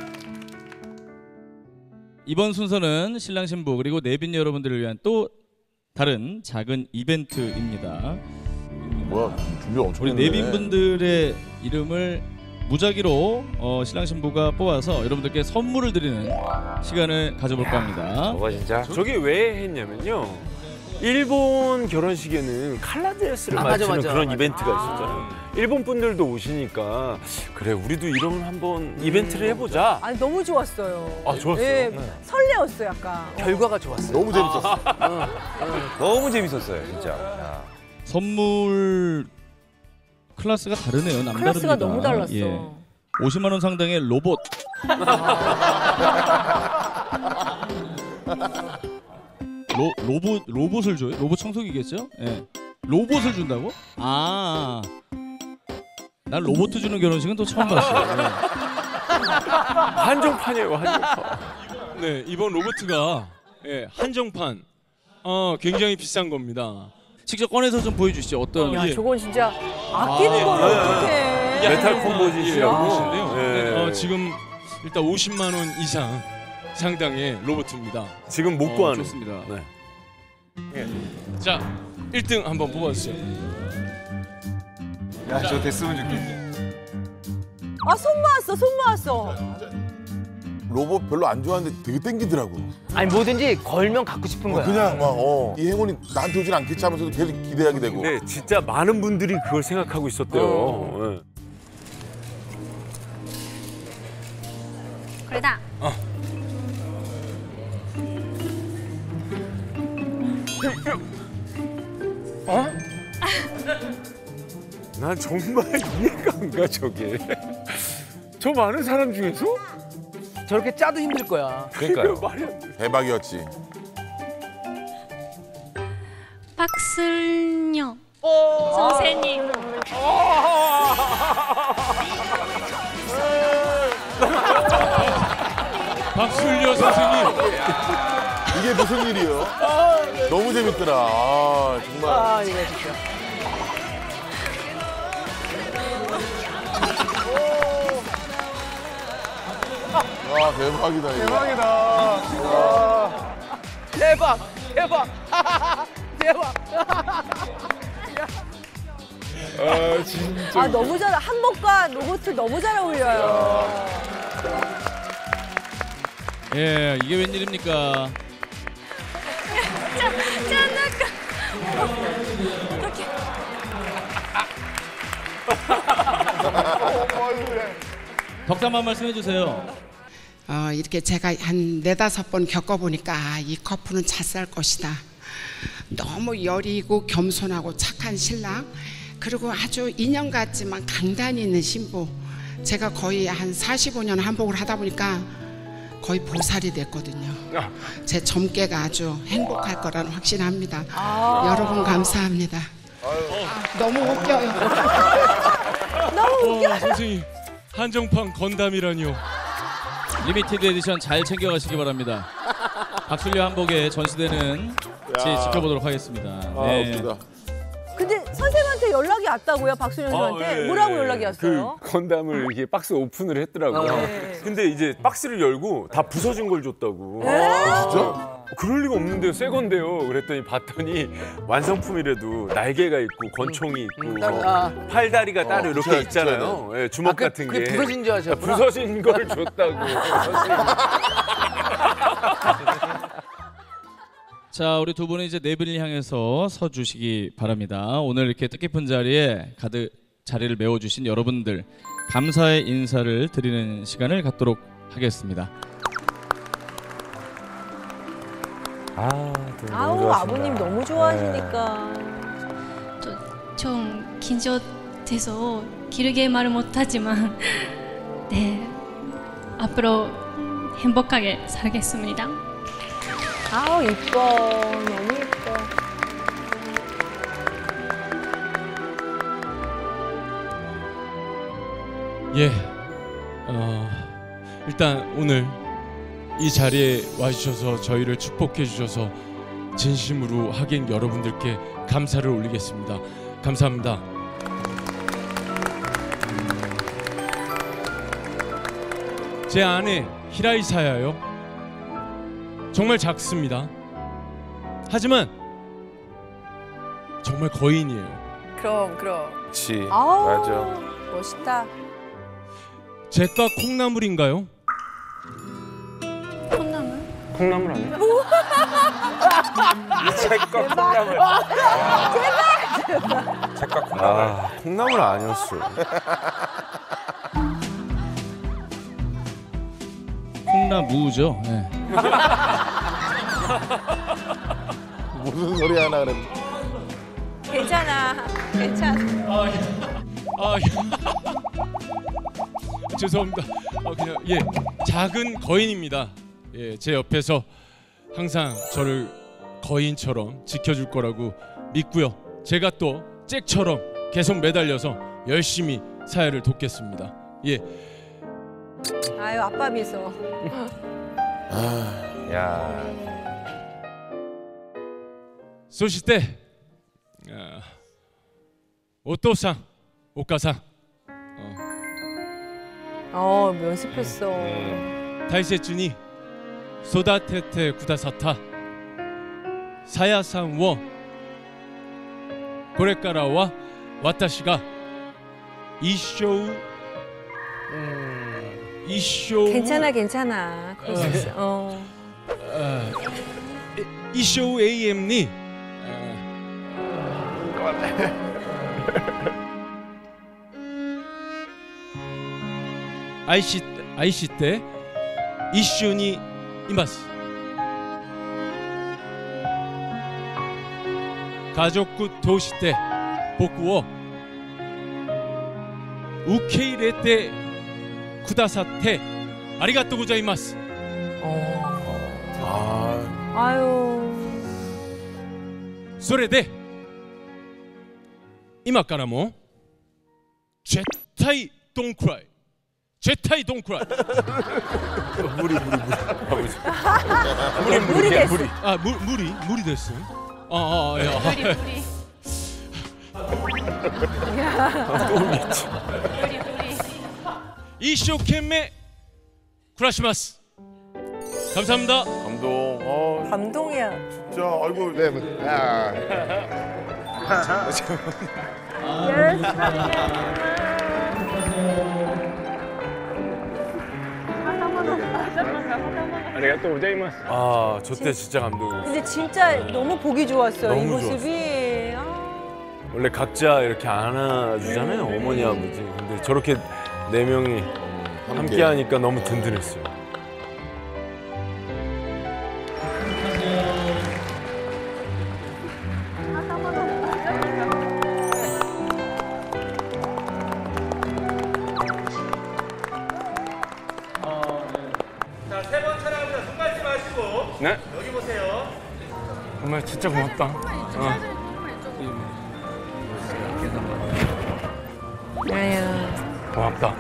이번 순서는 신랑 신부 그리고 내빈 여러분들을 위한 또 다른 작은 이벤트입니다.
뭐야 준비 엄청
우리
했네.
내빈 분들의 이름을 무작위로 어, 신랑 신부가 뽑아서 여러분들께 선물을 드리는 시간을 가져볼까 합니다.
저거 진짜.
저게 왜 했냐면요. 일본 결혼식에는 칼라 드레스를
아, 맞아,
맞추는
맞아,
그런
맞아.
이벤트가 있었잖아요. 일본 분들도 오시니까 그래 우리도 이런 한번 이벤트를 해보자.
아니 너무 좋았어요.
아, 좋았어요?
네,
네.
설레었어 약간.
결과가 좋았어요.
너무 재밌었어.
너무 재밌었어요 진짜. 야.
선물 클래스가 다르네요. 남다릅니다.
클래스가 너무 달랐어.
예. 오십만 원 상당의 로봇. 로, 로봇 로봇을 줘요? 로봇 청소기겠죠? 예. 로봇을 준다고? 아. 난 로봇 주는 결혼식은 또 처음 봤어요. 예.
한정판이에요, 한정판.
네, 이번 로봇가 예, 한정판. 어, 굉장히 비싼 겁니다.
직접 꺼내서 좀 보여주시죠. 어떤?
야
예.
저건 진짜 아끼는
아,
거를
예.
어떡해.
이게
메탈
한정판,
콤보짓이라고?
예, 로봇인데요.
예.
네, 어, 지금 일단 오십만 원 이상 상당의 로봇입니다.
지금 못
어,
구하는.
좋습니다.
네.
예. 자, 일 등 한번 뽑아주세요.
야, 저 됐으면 좋겠네.
아 손 모았어 손 모았어.
로봇 별로 안 좋아하는데 되게 땡기더라고.
아니 뭐든지 걸면 갖고 싶은
어,
거야.
그냥 막 어. 이 행운이 나한테 오진 않겠지 하면서도 계속 기대하게 되고.
근데 진짜 많은 분들이 그걸 생각하고 있었대요.
어.
예.
그래다.
어? 난 정말 이해가 안 가 저게. 저 많은 사람 중에서?
저렇게 짜도 힘들 거야.
그러니까요.
말이 안 돼.
대박이었지.
박슬녀
어.
선생님.
박술려 선생님.
이게 무슨 일이요? 너무 재밌더라. 아, 정말.
아 이거 진짜.
와 대박이다. 이거.
대박이다. 와. 대박 대박 대박.
아 진짜.
아 너무 잘 한복과 로봇을 너무 잘 어울려요.
예, 이게 웬일입니까? 덕담 한 말씀 해주세요.
어, 이렇게 제가 한 네다섯 번 겪어보니까 아, 이 커플은 잘 살 것이다. 너무 여리고 겸손하고 착한 신랑, 그리고 아주 인형 같지만 강단이 있는 신부. 제가 거의 한 사십오 년 한복을 하다 보니까 거의 보살이 됐거든요. 제 점괘가 아주 행복할 거라는 확신합니다.
아.
여러분 감사합니다. 아, 너무 웃겨요.
너무
어, 선생님, 한정판 건담이라니요.
리미티드 에디션 잘 챙겨가시기 바랍니다. 박술려 한복에 전시되는 지, 지켜보도록 하겠습니다.
아,
네.
웃기다.
근데 선생님한테 연락이 왔다고요, 박순영 씨한테?
아, 예,
뭐라고
예.
연락이 왔어요?
그 건담을 이렇게 박스 오픈을 했더라고요.
아, 네.
근데 이제 박스를 열고 다 부서진 걸 줬다고.
아,
진짜? 그럴 리가 없는데요, 새 건데요. 그랬더니 봤더니 완성품이라도 날개가 있고 권총이 있고
음, 따로, 아.
팔다리가 따로
어,
이렇게
붙여야-
있잖아요. 예, 주먹
아, 그-
같은
그게
게.
부서진 줄 아셨구나.
부서진 걸 줬다고.
자, 우리 두 분은 이제 네 분을 향해서 서 주시기 바랍니다. 오늘 이렇게 뜻깊은 자리에 가득 자리를 메워주신 여러분들 감사의 인사를 드리는 시간을 갖도록 하겠습니다.
아,
아우, 아버님 너무 좋아하시니까.
좀 긴장돼서 길게 말 못하지만 네 앞으로 행복하게 살겠습니다.
아우, 이뻐. 너무 이뻐.
예, 어, 일단 오늘 이 자리에 와주셔서 저희를 축복해 주셔서 진심으로 하객 여러분들께 감사를 올리겠습니다. 감사합니다. 제 아내 히라이사야요. 정말 작습니다. 하지만 정말 거인이에요.
그럼, 그럼.
그렇지.
아우,
맞아.
멋있다.
제과 콩나물인가요?
콩나물?
콩나물 아니야?
제과
콩나물.
제과 콩나물. 아, 콩나물 아니었어.
콩나무죠. 네.
무슨 소리 하나 그랬네.
괜찮아. 괜찮아.
아, 아, 죄송합니다. 아, 그냥 예 작은 거인입니다. 예, 제 옆에서 항상 저를 거인처럼 지켜줄 거라고 믿고요. 제가 또 잭처럼 계속 매달려서 열심히 사회를 돕겠습니다. 예.
아유, 아빠 미소.
아,
야.
そしてお父さん、お母さん
어, 연습했어.
大切に育ててくださったさやさんをこれからは私が一生一生
괜찮아, 괜찮아. 그럴 수 있어. 어.
어,一生永遠に 愛し愛して一緒にいます。家族として僕を受け入れてくださってありがとうございます。
아유.
それで今からも絶対 don't cry 絶対 don't cry
무리 무리 무리 아버지
무리
무리 무리 무리
아 무, 무리 무리 됐어 아아 야
무리 무리
또 울겠지
무리 무리
一生懸命暮らします 감사합니다.
감동. 어,
감동이야.
진짜 아이고 네. 아.
아리가또 고자이마스.
아, 저 때 진짜 감동이었어요.
근데 진짜 너무 보기 좋았어요. 이
너무
모습이.
원래 각자 이렇게 안아주잖아요, 어머니 아버지. 근데 저렇게 네 명이 함께 하니까 너무 든든했어요.
자, 세 번 촬영합니다. 손 밟지 마시고.
네.
여기 보세요.
정말 진짜 고맙다. 어.
아유.
고맙다.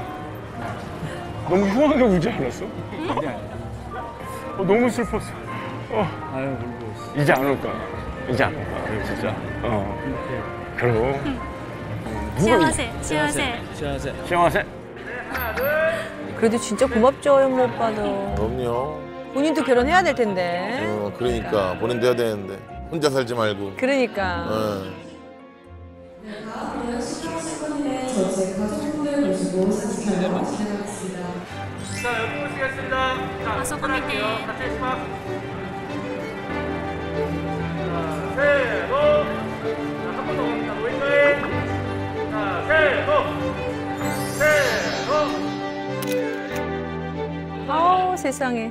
너무 흉하게 울지 않았어?
아니 아니.
어, 너무 슬펐어. 어.
아유 울고. 이제 안 올 거야. 이제 안 올 거야. 진짜. 어. 그럼.
시원하세, 시원하세.
시원하세. 시원하세.
그래도 진짜 고맙죠, 현모 오빠도.
그럼요.
본인도 결혼해야 될 텐데.
어, 그러니까 본인도 해야 되는데 혼자 살지 말고.
그러니까.
어.
자, 여기 오시겠습니다. 자,
아소코 밑에.
같이 해주마. 자, 셋, 넷. 자, 한 번 더 갑니다. 모임까지. 자, 셋, 넷. 셋, 넷.
아우, 세상에.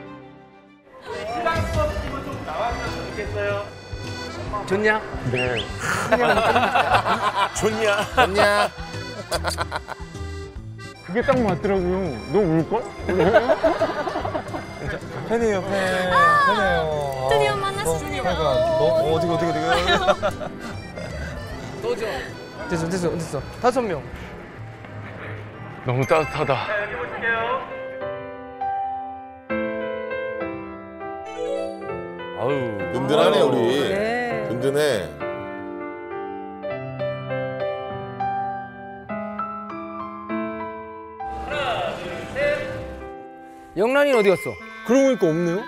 시간 수업 팀은 좀 나왔으면 좋겠어요.
좋냐?
네.
좋냐? 좋냐?
그게 딱 맞더라고요. 너 울걸?
팬이에요, 팬. 팬이에요.
드디어 만났습니다.
그러니까 너 어, 어떻게 어떻게 어떻게.
또죠. 됐어, 됐어, 됐어. 다섯 명.
너무 따뜻하다.
아,
자, 여기 보실게요.
아유 든든하네
아유,
우리.
네.
든든해.
하나, 둘, 셋.
영란이 어디 갔어?
그러고 보니까 없네요.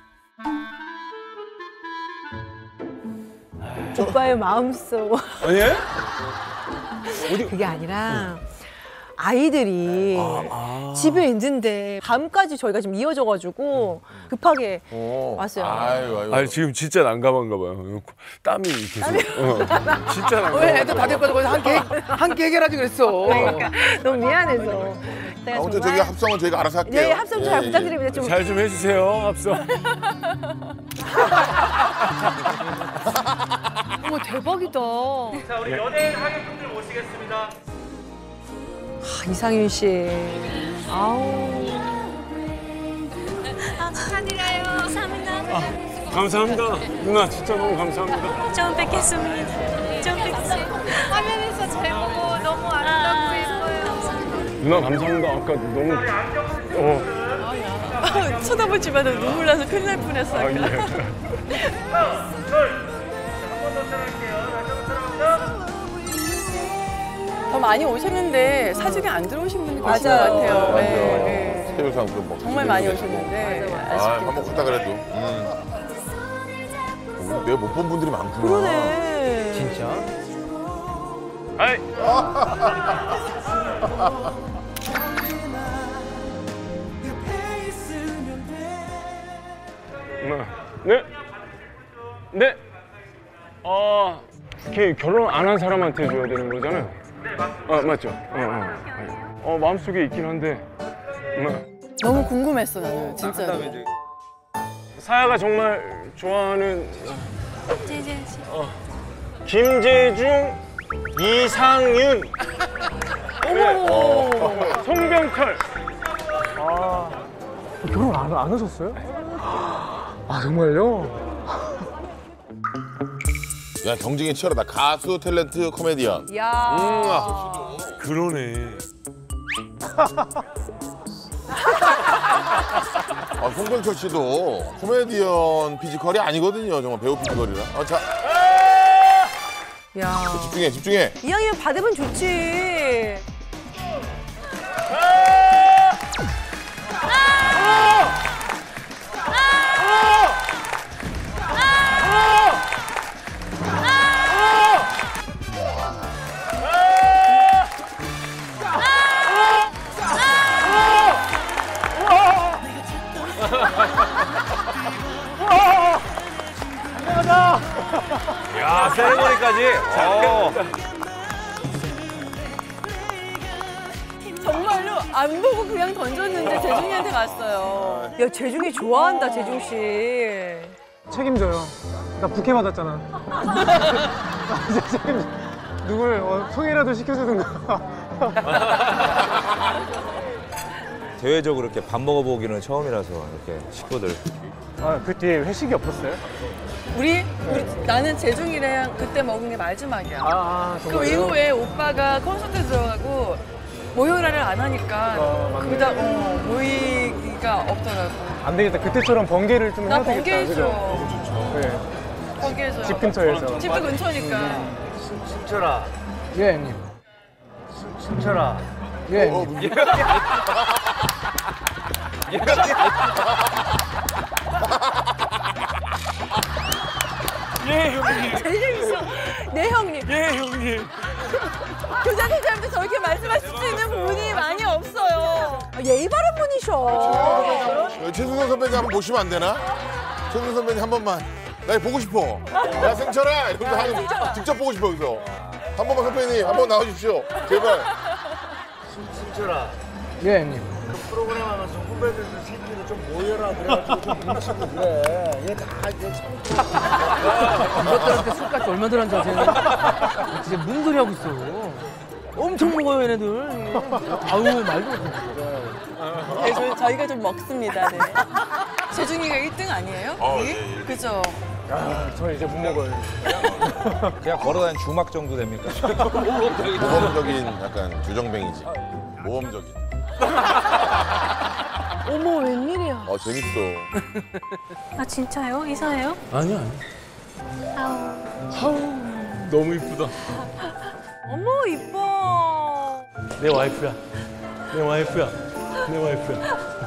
오빠의 마음속.
아니에요?
그게 아니라 아이들이 집에 있는데 밤까지 저희가 지금 이어져가지고 급하게 왔어요.
아유, 아유.
아니 지금 진짜 난감한가 봐요. 땀이 계속. 어, 진짜 난감해.
왜 애들 다 데리고 와서 거기서 함께 함께 해결하지 그랬어.
그러니까 너무 미안해서. 내가
아무튼
정말-
저기 합성은 저희가 알아서 할게요.
네, 합성 잘
예,
부탁드립니다. 좀.
잘 좀 해주세요, 합성.
어머 대박이다.
자, 우리 연예인 하객분들 모시겠습니다.
아, 이상윤 씨. 아우.
아, 축하드려요. 감사합니다.
감사합니다. 누나 진짜 너무 감사합니다.
처음 뵙겠습니다. 처음 뵙겠습니다. 화면에서 잘 보고 너무 아름답고 예뻐요.
누나 감사합니다. 아까 너무 어.
쳐다보지 마도 눈물 나서 큰일 날 뻔했어.
아, 예.
아까.
하나, 둘. 한 번 더 촬영할게요. 다시 한번 촬영합니다.
더 많이 오셨는데 사진이 안 들어오신 분이 계신 것
맞아요.
같아요.
맞아.
네, 네.
스케줄상 좀 뭐.
정말 많이 오셨는데
아,
아쉽게.
한번 갔다 그래도. 음. 어, 내가 못 본 분들이 많구나.
그러네.
진짜?
아이. 네. 네. 어, 걔 결혼 안 한 사람한테 줘야 되는 거잖아요. 네, 맞습니다. 어, 맞죠. 어, 어. 어, 마음속에 있긴 한데. 어.
너무 궁금했어 나는 진짜.
사야가 정말 좋아하는
제제 씨.
어, 김재중, 이상윤, 네. 송병철. 아, 결혼 안, 안 하셨어요? 아, 정말요?
야 경쟁이 치열하다. 가수, 탤런트, 코미디언.
야.
음, 아,
그러네.
아, 송병철 씨도 코미디언 피지컬이 아니거든요. 정말 배우 피지컬이라. 아, 자.
야.
집중해, 집중해.
이왕이면 받으면 좋지.
야, 세레머니까지. 어.
정말로 안 보고 그냥 던졌는데 재중이한테 갔어요.
야 재중이 좋아한다 재중 씨.
책임져요. 나 부케 받았잖아. 나 이제 책임져. 누굴 어, 소개라도 시켜주든가.
대외적으로 이렇게 밥 먹어보기는 처음이라서 이렇게 식구들.
아, 그 뒤에 회식이 없었어요?
우리, 우리 나는 재중이랑 그때 먹은 게 마지막이야.
아, 아
그
정말요?
이후에 오빠가 콘서트 들어가고 모여라를 안 하니까
어, 맞네.
그다 어, 모이기가 없더라고.
안 되겠다. 그때처럼 번개를 좀
나
해야 되겠다.
번개
그죠?
있어.
네.
거기에서
집 근처에서.
집 근처니까.
승철아. 예, 형님. 승철아. 예, 형님.
예, 형님. 제일 재밌어. 네, 형님.
예, 형님.
교장선생님한테 저렇게 말씀하실 수 있는 분이 많이 없어요. 예의 바른 분이셔.
최승선 선배님 한번 모시면 안 되나? 최승선 선배님 한 번만. 나 보고 싶어. 야, 승철아! 이러면서 하는, 직접 보고 싶어, 여기서. 한 번만 선배님, 한 번 나와주십시오. 제발.
승철아. 예, 형님. 그 프로그램 하면서 후배들 새끼들 좀 모여라 그래가지고 좀 뭉치고 그래. 얘다 이제 참. 이것들한테 술까지 얼마 들었는지 아세요? 진짜 무슨 소리 하고 있어. 엄청 먹어요, 얘네들. 아우, 말도 못해.
네, 저희, 저희가 좀 먹습니다. 네. 재중이가 일 등 아니에요?
어,
네?
네,
그죠?
야, 저 이제 못 먹어요.
그냥 걸어다니는 주막 정도 됩니까?
모범적인 약간 주정뱅이지. 모범적인.
어머, 웬일이야.
어, 재밌어.
아, 진짜요? 이사해요?
아니야, 아니.
아우.
아우, 너무 이쁘다.
어머, 이뻐.
내 와이프야. 내 와이프야. 내 와이프야.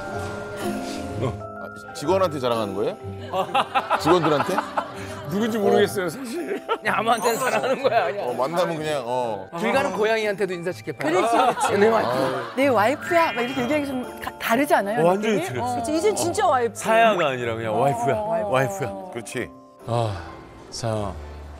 아, 직원한테 자랑하는 거예요? 직원들한테?
누군지 모르겠어요, 사실.
그냥 아무한테나 자랑하는 거야, 그냥.
어, 만나면 그냥, 어.
길 가는 고양이한테도 인사시켜.
그렇지, 그렇지.
내 와이프.
내 와이프야. 막 이렇게 얘기하기 좀 가- 다르지 않아요?
완전히
느낌이?
틀렸어.
그치, 이젠 진짜 와이프.
사야가 아니라 그냥 와이프야. 와이프야.
그렇지.
아, 사야.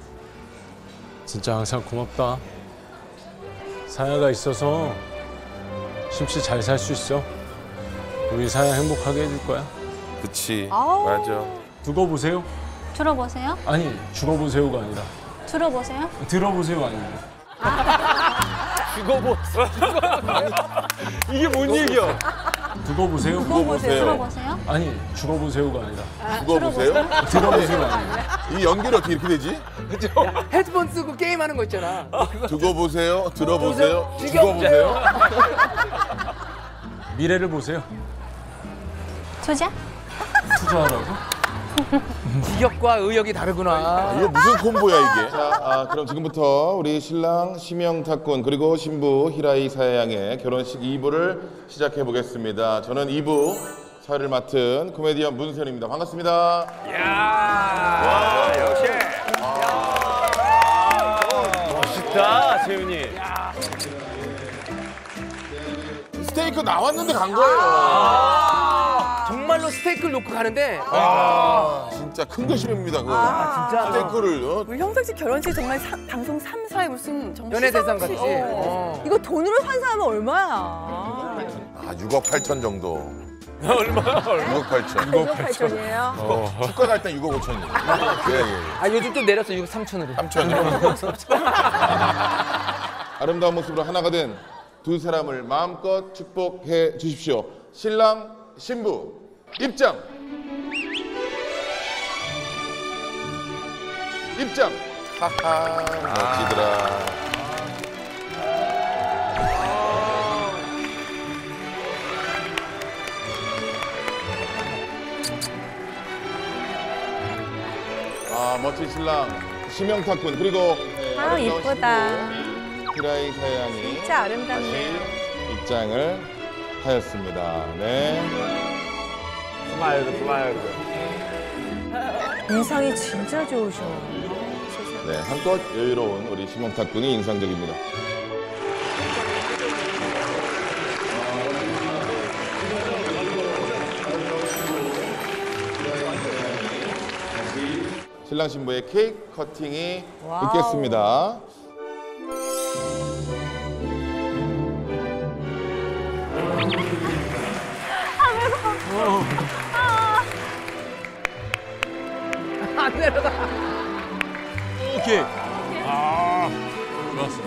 진짜 항상 고맙다. 사야가 있어서 심씨 잘 살 수 있어. 우리 사야 행복하게 해줄 거야.
그치.
아우.
맞아.
두고 보세요.
들어보세요.
아니, 죽어보세요가 아니라.
들어보세요.
들어보세요 아닙니다.
죽어보세요. 이게 뭔 얘기야?
두고 보세요.
두고 보세요.
들어보세요.
아니, 죽어보세요가 아니라.
죽어보세요?
들어보세요 아닙니다.
이 연결이 어떻게 이렇게 되지?
헤드폰 쓰고 게임하는 거 있잖아.
두고 보세요, 들어보세요,
지금-
죽어보세요.
미래를 보세요.
투자?
투자하라고?
직역과 의역이 다르구나.
아, 이거 무슨 콤보야 이게? 자, 아, 그럼 지금부터 우리 신랑 심영탁군 그리고 신부 히라이 사야양의 결혼식 이 부를 시작해 보겠습니다. 저는 이 부 사회를 맡은 코미디언 문세윤입니다. 반갑습니다.
야, 역시. 멋있다, 세윤이.
스테이크 나왔는데 간 거예요.
정말로 스테이크를 놓고 가는데.
아, 진짜 큰 결심입니다. 그거.
아,
진짜.
스테이크를. 어?
우리 형석 씨 결혼식 정말 사, 방송 삼 사에 무슨 정말
연예대상
시상식.
같이.
어.
어.
이거 돈으로 환산하면 얼마야?
아, 육억 팔천 정도.
얼마?
육억 팔천.
육억 팔천이에요?
어. 축가 갈 땐 육억 오천이에요. 예, 예.
아, 요즘 좀 내렸어. 육억 삼천으로.
삼천이요. 아름다운 모습으로 하나가 된 두 사람을 마음껏 축복해 주십시오. 신랑, 신부, 입장! 입장! 하하, 멋지더라. 아, 멋진 신랑, 심영탁군, 그리고
아, 이쁘다.
히라이 사양이
진짜 아름답네요.
다시 입장을 하였습니다. 네.
스마일드, 스마일드.
인상이 진짜 좋으셔.
네, 한껏 여유로운 우리 심영탁군이 인상적입니다. 신랑 신부의 케이크 커팅이
와우.
있겠습니다.
안 내려가.
오케이. 아, 좋았어.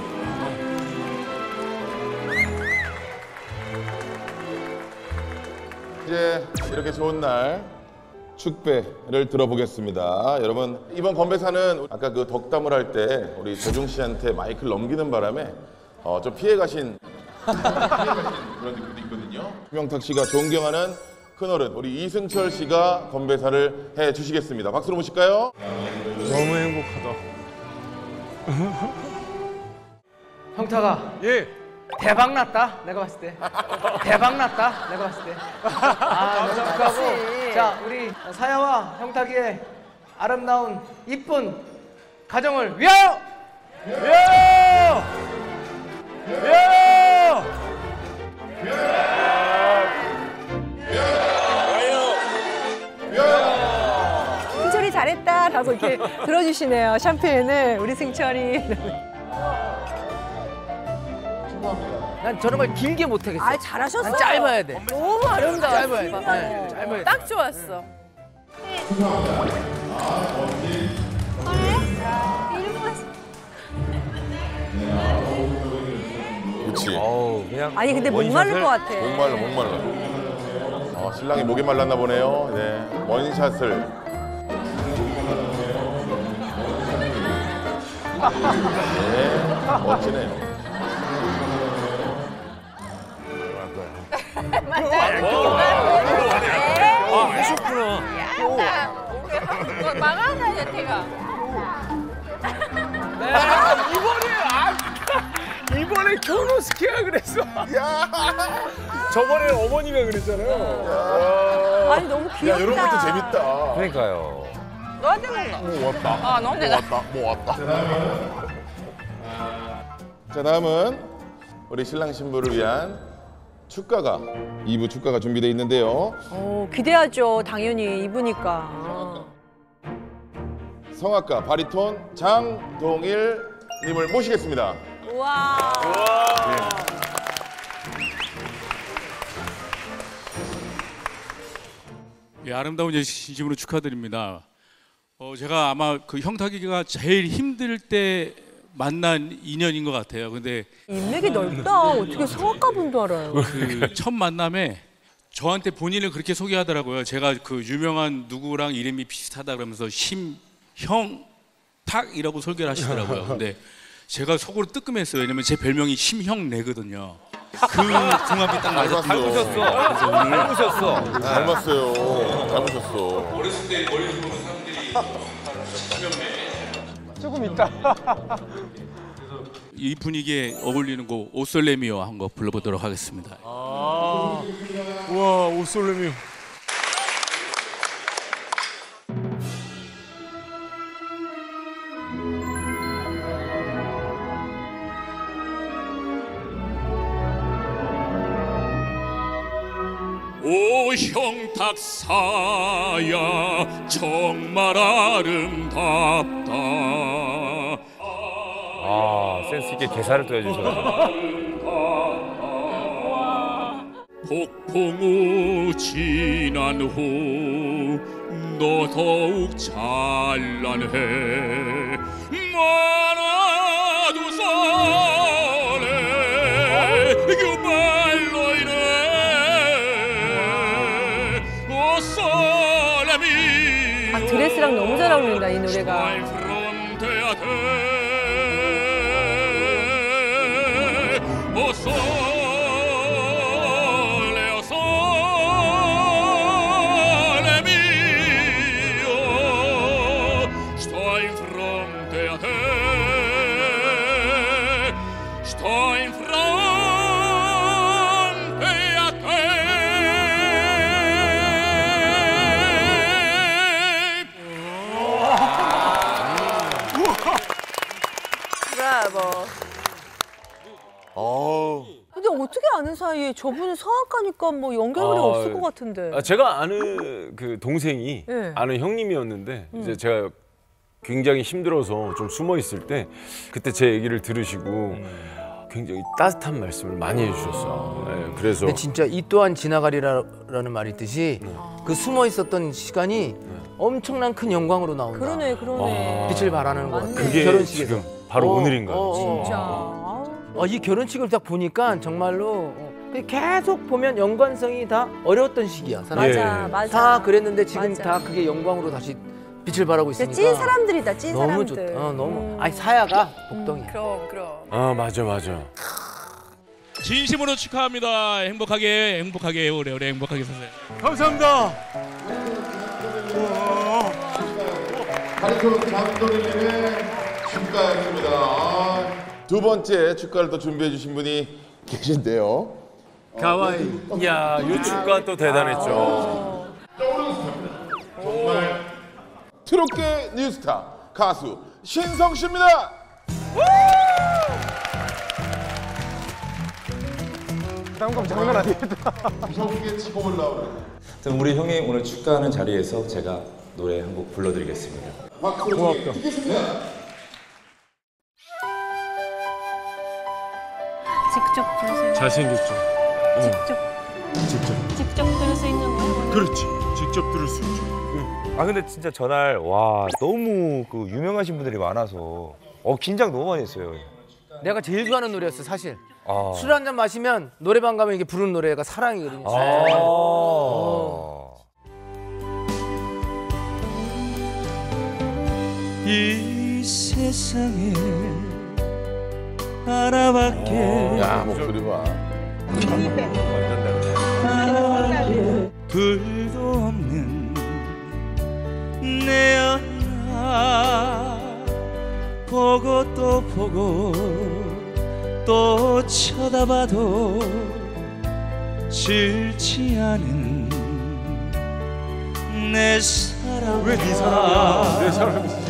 이제 이렇게 좋은 날 축배를 들어보겠습니다. 여러분, 이번 건배사는 아까 그 덕담을 할 때 우리 조중 씨한테 마이크를 넘기는 바람에 어, 좀 피해 가신 그런 느낌도 있거든요. 심영탁 씨가 존경하는 큰어른 우리 이승철 씨가 건배사를 해 주시겠습니다. 박수로 모실까요?
너무 행복하다.
형타가
예.
대박 났다. 내가 봤을 때 대박 났다. 내가 봤을 때. 아, 너무 축하하고. 자, 우리 사야와 형탁이의 아름다운 이쁜 가정을 위하여.
위하여. 위하여.
승철이 잘했다라고 이렇게 들어주시네요. 샴페인을 우리 승철이.
난 저런 걸 길게 못하겠어.
아, 잘하셨어요.
난 짧아야 돼.
너무 아름다워.
짧아야 돼. 네, 짧아야 돼.
딱 좋았어.
그렇지.
아니 근데 목마를 것 같아.
목말라 목말라. 어, 신랑이 목이 말랐나 보네요. 네. 원샷을. 네. 멋지네요.
아, 하셨구나.
망하네, 태가.
이번에 아, 이번에 결혼시켜야 그랬어. 저번에 어머니가 그랬잖아요.
아니 너무 귀엽다.
야, 이런 것도 재밌다.
그러니까요.
너한테 먹나?
뭐 왔다.
아, 너무
뭐 왔다. 뭐 왔다. 자, 다음은 우리 신랑 신부를 위한 축가가 이 부 축가가 준비되어 있는데요.
어, 기대하죠. 당연히 이브니까.
성악가 바리톤 장동일 님을 모시겠습니다.
우와.
예, 아름다운 예식심으로 축하드립니다. 어, 제가 아마 그 형탁이가 제일 힘들 때 만난 인연인 것 같아요. 근데
인맥이 넓다. 어떻게 성악가분도 알아요.
그 첫 만남에 저한테 본인을 그렇게 소개하더라고요. 제가 그 유명한 누구랑 이름이 비슷하다 그러면서 심형탁이라고 소개를 하시더라고요. 근데 제가 속으로 뜨끔했어요. 왜냐면 제 별명이 심형래거든요. 그 궁합이 딱 맞았어요.
닮으셨어.
그래서 오늘
닮으셨어.
닮았어요. 닮으셨어.
어렸을 때 멀리서 보는 사람들이
조금 있다.
이 분위기에 어울리는 곡 오솔레미오 한 거 불러보도록 하겠습니다.
아, 우와, 오솔레미오.
오 형탁사야 정말 아름답다.
아, 센스 있게 개사를 또 해주셔가지고.
폭풍우 지난 후 너 더욱 찬란해. 많아도 설레 그말로 인해 오 설레미.
아, 드레스랑 너무 잘 어울린다 이 노래가.
오 설레어 설레미요. Sto in fronte a te. Sto in fronte a te.
브라보.
어.
근데 어떻게 아는 사이에 저분은 성악가니까 뭐 연결고리
아,
없을 것 같은데.
아, 제가 아는 그 동생이
네.
아는 형님이었는데
음.
이제 제가 굉장히 힘들어서 좀 숨어 있을 때 그때 제 얘기를 들으시고 굉장히 따뜻한 말씀을 많이 해주셨어요. 네, 그래서
근데 진짜 이 또한 지나가리라는 말이 있듯이 그 숨어 있었던 시간이 엄청난 큰 영광으로 나온다.
그러네, 그러네.
빛을 발하는 것 같아.
그게
결혼식에서.
지금 바로
어,
오늘인가요?
어, 어.
진짜.
어, 이 결혼식을 딱 보니까 정말로 어, 계속 보면 연관성이 다 어려웠던 시기야. 사람들이.
맞아, 맞아.
다 그랬는데 지금
맞아.
다 그게 영광으로 다시 빛을 발하고 있으니까.
찐 사람들이다, 찐
너무
사람들.
좋다. 어, 너무. 아니 사야가 복덩이야.
그럼, 그럼.
아 맞아 맞아.
진심으로 축하합니다. 행복하게 행복하게 오래오래 행복하게 사세요.
감사합니다.
하리톤 감독님의 축가였습니다. 아, 두 번째 축가를 또 준비해 주신 분이 계신데요.
가와이. 이야, 이 축가 또 대단했죠.
정말 트롯계 뉴스타 가수 신성 씨입니다.
부담감 장난 아니겠다.
무섭게 치고 올라오네.
우리 형이 오늘 축가하는 자리에서 제가 노래 한 곡 불러드리겠습니다.
고맙다.
직접 들으세요.
잘생겼죠. 어.
직접.
직접.
직접 들을 수 있는 거.
그렇지. 직접 들을 수 있죠. 응.
아 근데 진짜 전날 와 너무 그 유명하신 분들이 많아서 어 긴장 너무 많이 했어요.
내가 제일 좋아하는 노래였어 사실.
아.
술 한 잔 마시면 노래방 가면 이게 부르는 노래가 사랑이거든요.
아.
어.
이 세상에 하나밖에
야 목소리 봐.
하나밖에 불도 없는 내 연아 보고 또 보고 또 쳐다봐도 싫지 않은 내 사랑.
왜 네 사랑이야? 내 사랑이지.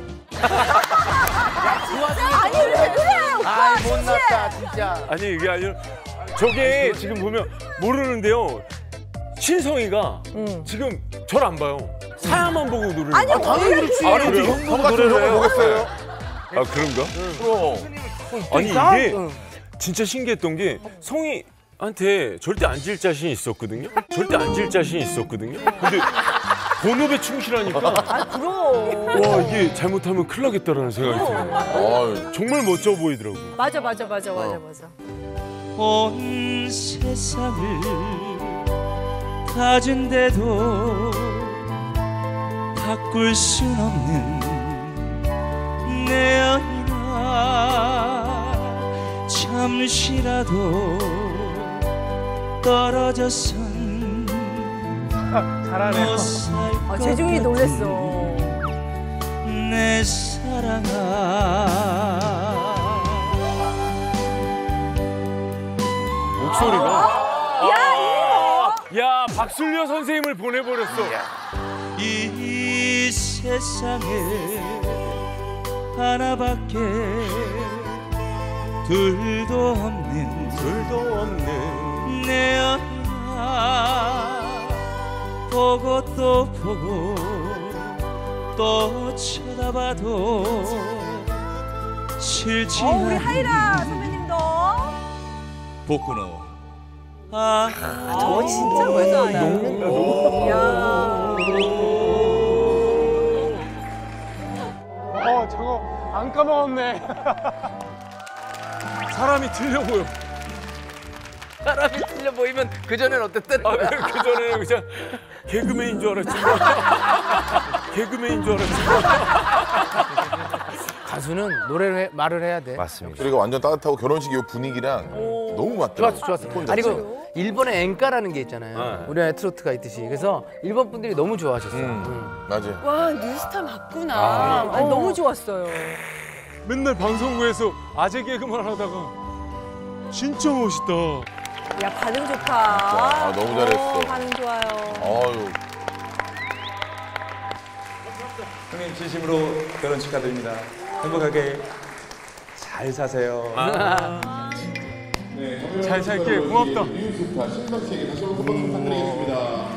아니 왜 그래 오빠
아
진짜.
못났다 진짜.
아니 이게 아니라 저게 지금 보면 모르는데요. 신성이가 지금 저를 안 봐요. 사야만 보고 노래를.
아니,
아, 당연히
원래
그렇지.
그래요.
아니 형 보고 노래를 해요. 보겠어요? 아 그런가? 그럼. 아니 이게
응.
진짜 신기했던 게 성희한테 절대 안 질 자신이 있었거든요. 절대 안 질 자신이 있었거든요. 근데 본업에 충실하니까.
아 그럼.
와 이게 잘못하면 큰일 나겠다라는 생각이 들어요. 정말 멋져 보이더라고.
맞아 맞아 맞아 맞아 맞아.
온 세상을 가진데도 바꿀 순 없는 내 연인아 잠시라도 떨어져선
잘하네.
못 살
아, 재중이 놀랬어.
내 사랑아.
목소리가.
야,
야 박술려 선생님을 보내버렸어.
이 세상에 하나밖에 둘도 없는
둘도 없는
내 연아 보고 또 보고 또 쳐다봐도 싫지
어 우리
않은
하이라 선배님도.
복근어. 아,
저 진짜 외도하다.
어 저거 안 까먹었네.
사람이 틀려 보여.
사람이 틀려 보이면 그 전엔 어땠던
아,
거야?
그 전에는 그냥 개그맨인 줄 알았지. 개그맨인 줄 알았지.
가수는 노래를 해, 말을 해야 돼.
맞습니다.
그리고 완전 따뜻하고 결혼식 이 분위기랑 너무 맞다.
좋았어, 좋았어. 아니 그 일본에 엔카라는 게 있잖아요.
네.
우리나라에 트로트가 있듯이. 그래서 일본 분들이 너무 좋아하셨어요. 음.
맞아.
와 뉴스타 맞구나.
아.
아니, 너무 좋았어요.
맨날 방송국에서 아재 개그만 하다가 진짜 멋있다.
야 반응 좋다.
아, 너무 잘했어.
어, 반응 좋아요.
어유.
형님 진심으로 결혼 축하드립니다. 행복하게 잘 사세요.
아. 잘 살게. 고맙다.
뉴스타 신성 씨에게 다시 한번 고박 부탁드리겠습니다.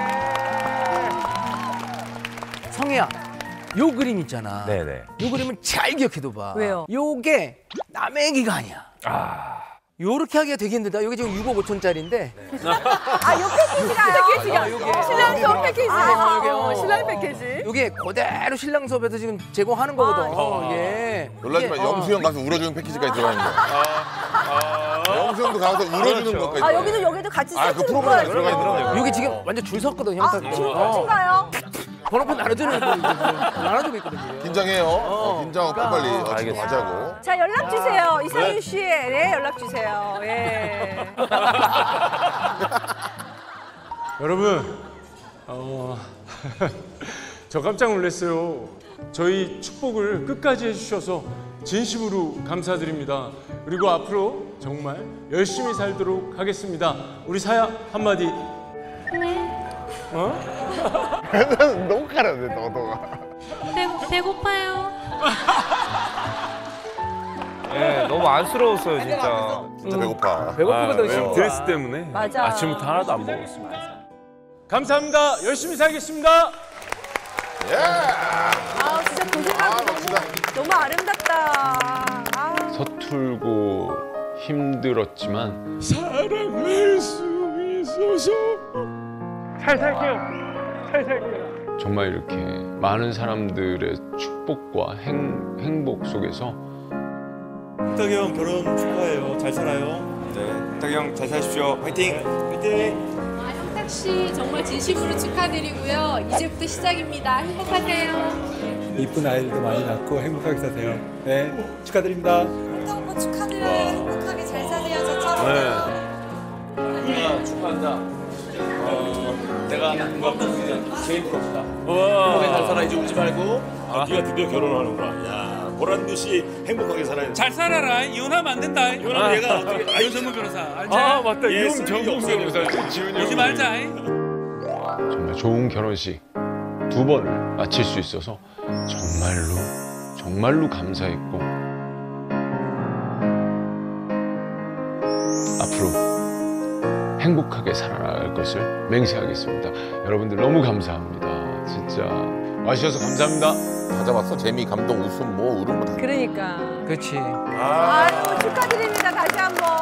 성희야, 요 그림 있잖아.
네네.
요 그림은 잘 기억해둬 봐.
왜요?
요게 남의 얘기가 아니야.
아.
요렇게 하기가 되게 힘들다. 요게 지금 육억 오천짜리인데.
아, 요 패키지가요? 패키지가.
아, 요게.
신랑 수업
어,
패키지.
아, 요게,
어,
어.
신랑 패키지.
요게 그대로 신랑 수업에서 지금 제공하는 거거든. 어, 예.
놀라지 마.
이게,
영수 형
어.
가서 울어주는 패키지까지 들어가 있는 거야. 영수 형도 가서 울어주는 것까지.
아, 여기도 여기도 같이
아, 그
세트로
프로그램에
먹어야지.
들어가 있더라고요.
요게 지금 완전 줄 섰거든, 형.
아, 지금 끝인가요?
번호판 나눠주는 거 나눠주고 있거든요.
긴장해요. 어, 긴장하고
그러니까.
빨리 어, 지금
알겠습니다.
하자고.
자, 연락 주세요. 이상윤
네.
씨. 네, 연락 주세요. 예.
여러분, 어, 저 깜짝 놀랐어요. 저희 축복을 끝까지 해주셔서 진심으로 감사드립니다. 그리고 앞으로 정말 열심히 살도록 하겠습니다. 우리 사야 한마디.
네.
어?
너무 가라네, 너도가.
배, 배고파요.
네, 너무 안쓰러웠어요 진짜.
진짜 배고파.
배고프거든, 지금 드레스 때문에.
맞아.
아침부터 하나도 안 먹었습니다.
감사합니다. 열심히 살겠습니다.
예.
아, 진짜 고생하고 너무, 너무 아름답다. 아.
서툴고 힘들었지만
사랑할 수 있어서 잘 살게요. 잘 살게요.
정말 이렇게 많은 사람들의 축복과 행, 행복 속에서
형탁이 형 결혼 축하해요. 잘 살아요. 네, 형탁이 형 잘 사십시오. 화이팅! 화이팅!
형탁 씨 정말 진심으로 축하드리고요. 이제부터 시작입니다. 행복하세요.
이쁜 아이들도 많이 낳고 행복하게 사세요. 네, 축하드립니다.
형탁 오빠 축하드려요. 행복하게 잘 사세요. 저처럼.
네. 축하한다. 어, 내가 그거 제일 부럽다.
행복하게
잘 살아, 이제 울지 말고.
아, 네가 드디어 결혼하는구나. 야, 보란 듯이 행복하게 살아야
잘 살아라. 이혼하면 안 된다.
이혼하면
아.
얘가 어떻게?
이혼 전문 변호사. 알지?
아, 맞다.
예,
이혼
쓸
전문
일이 없어요.
변호사 지훈이
울지
형이.
말자.
정말 좋은 결혼식 두 번을 마칠 수 있어서 정말로 정말로 감사했고 앞으로 행복하게 살아갈 것을 맹세하겠습니다. 여러분들 너무 감사합니다. 진짜 와주셔서 감사합니다.
다 잡았어. 재미, 감동, 웃음, 뭐 울음 뭐 다.
그러니까.
그렇지.
아유, 축하드립니다. 다시 한 번.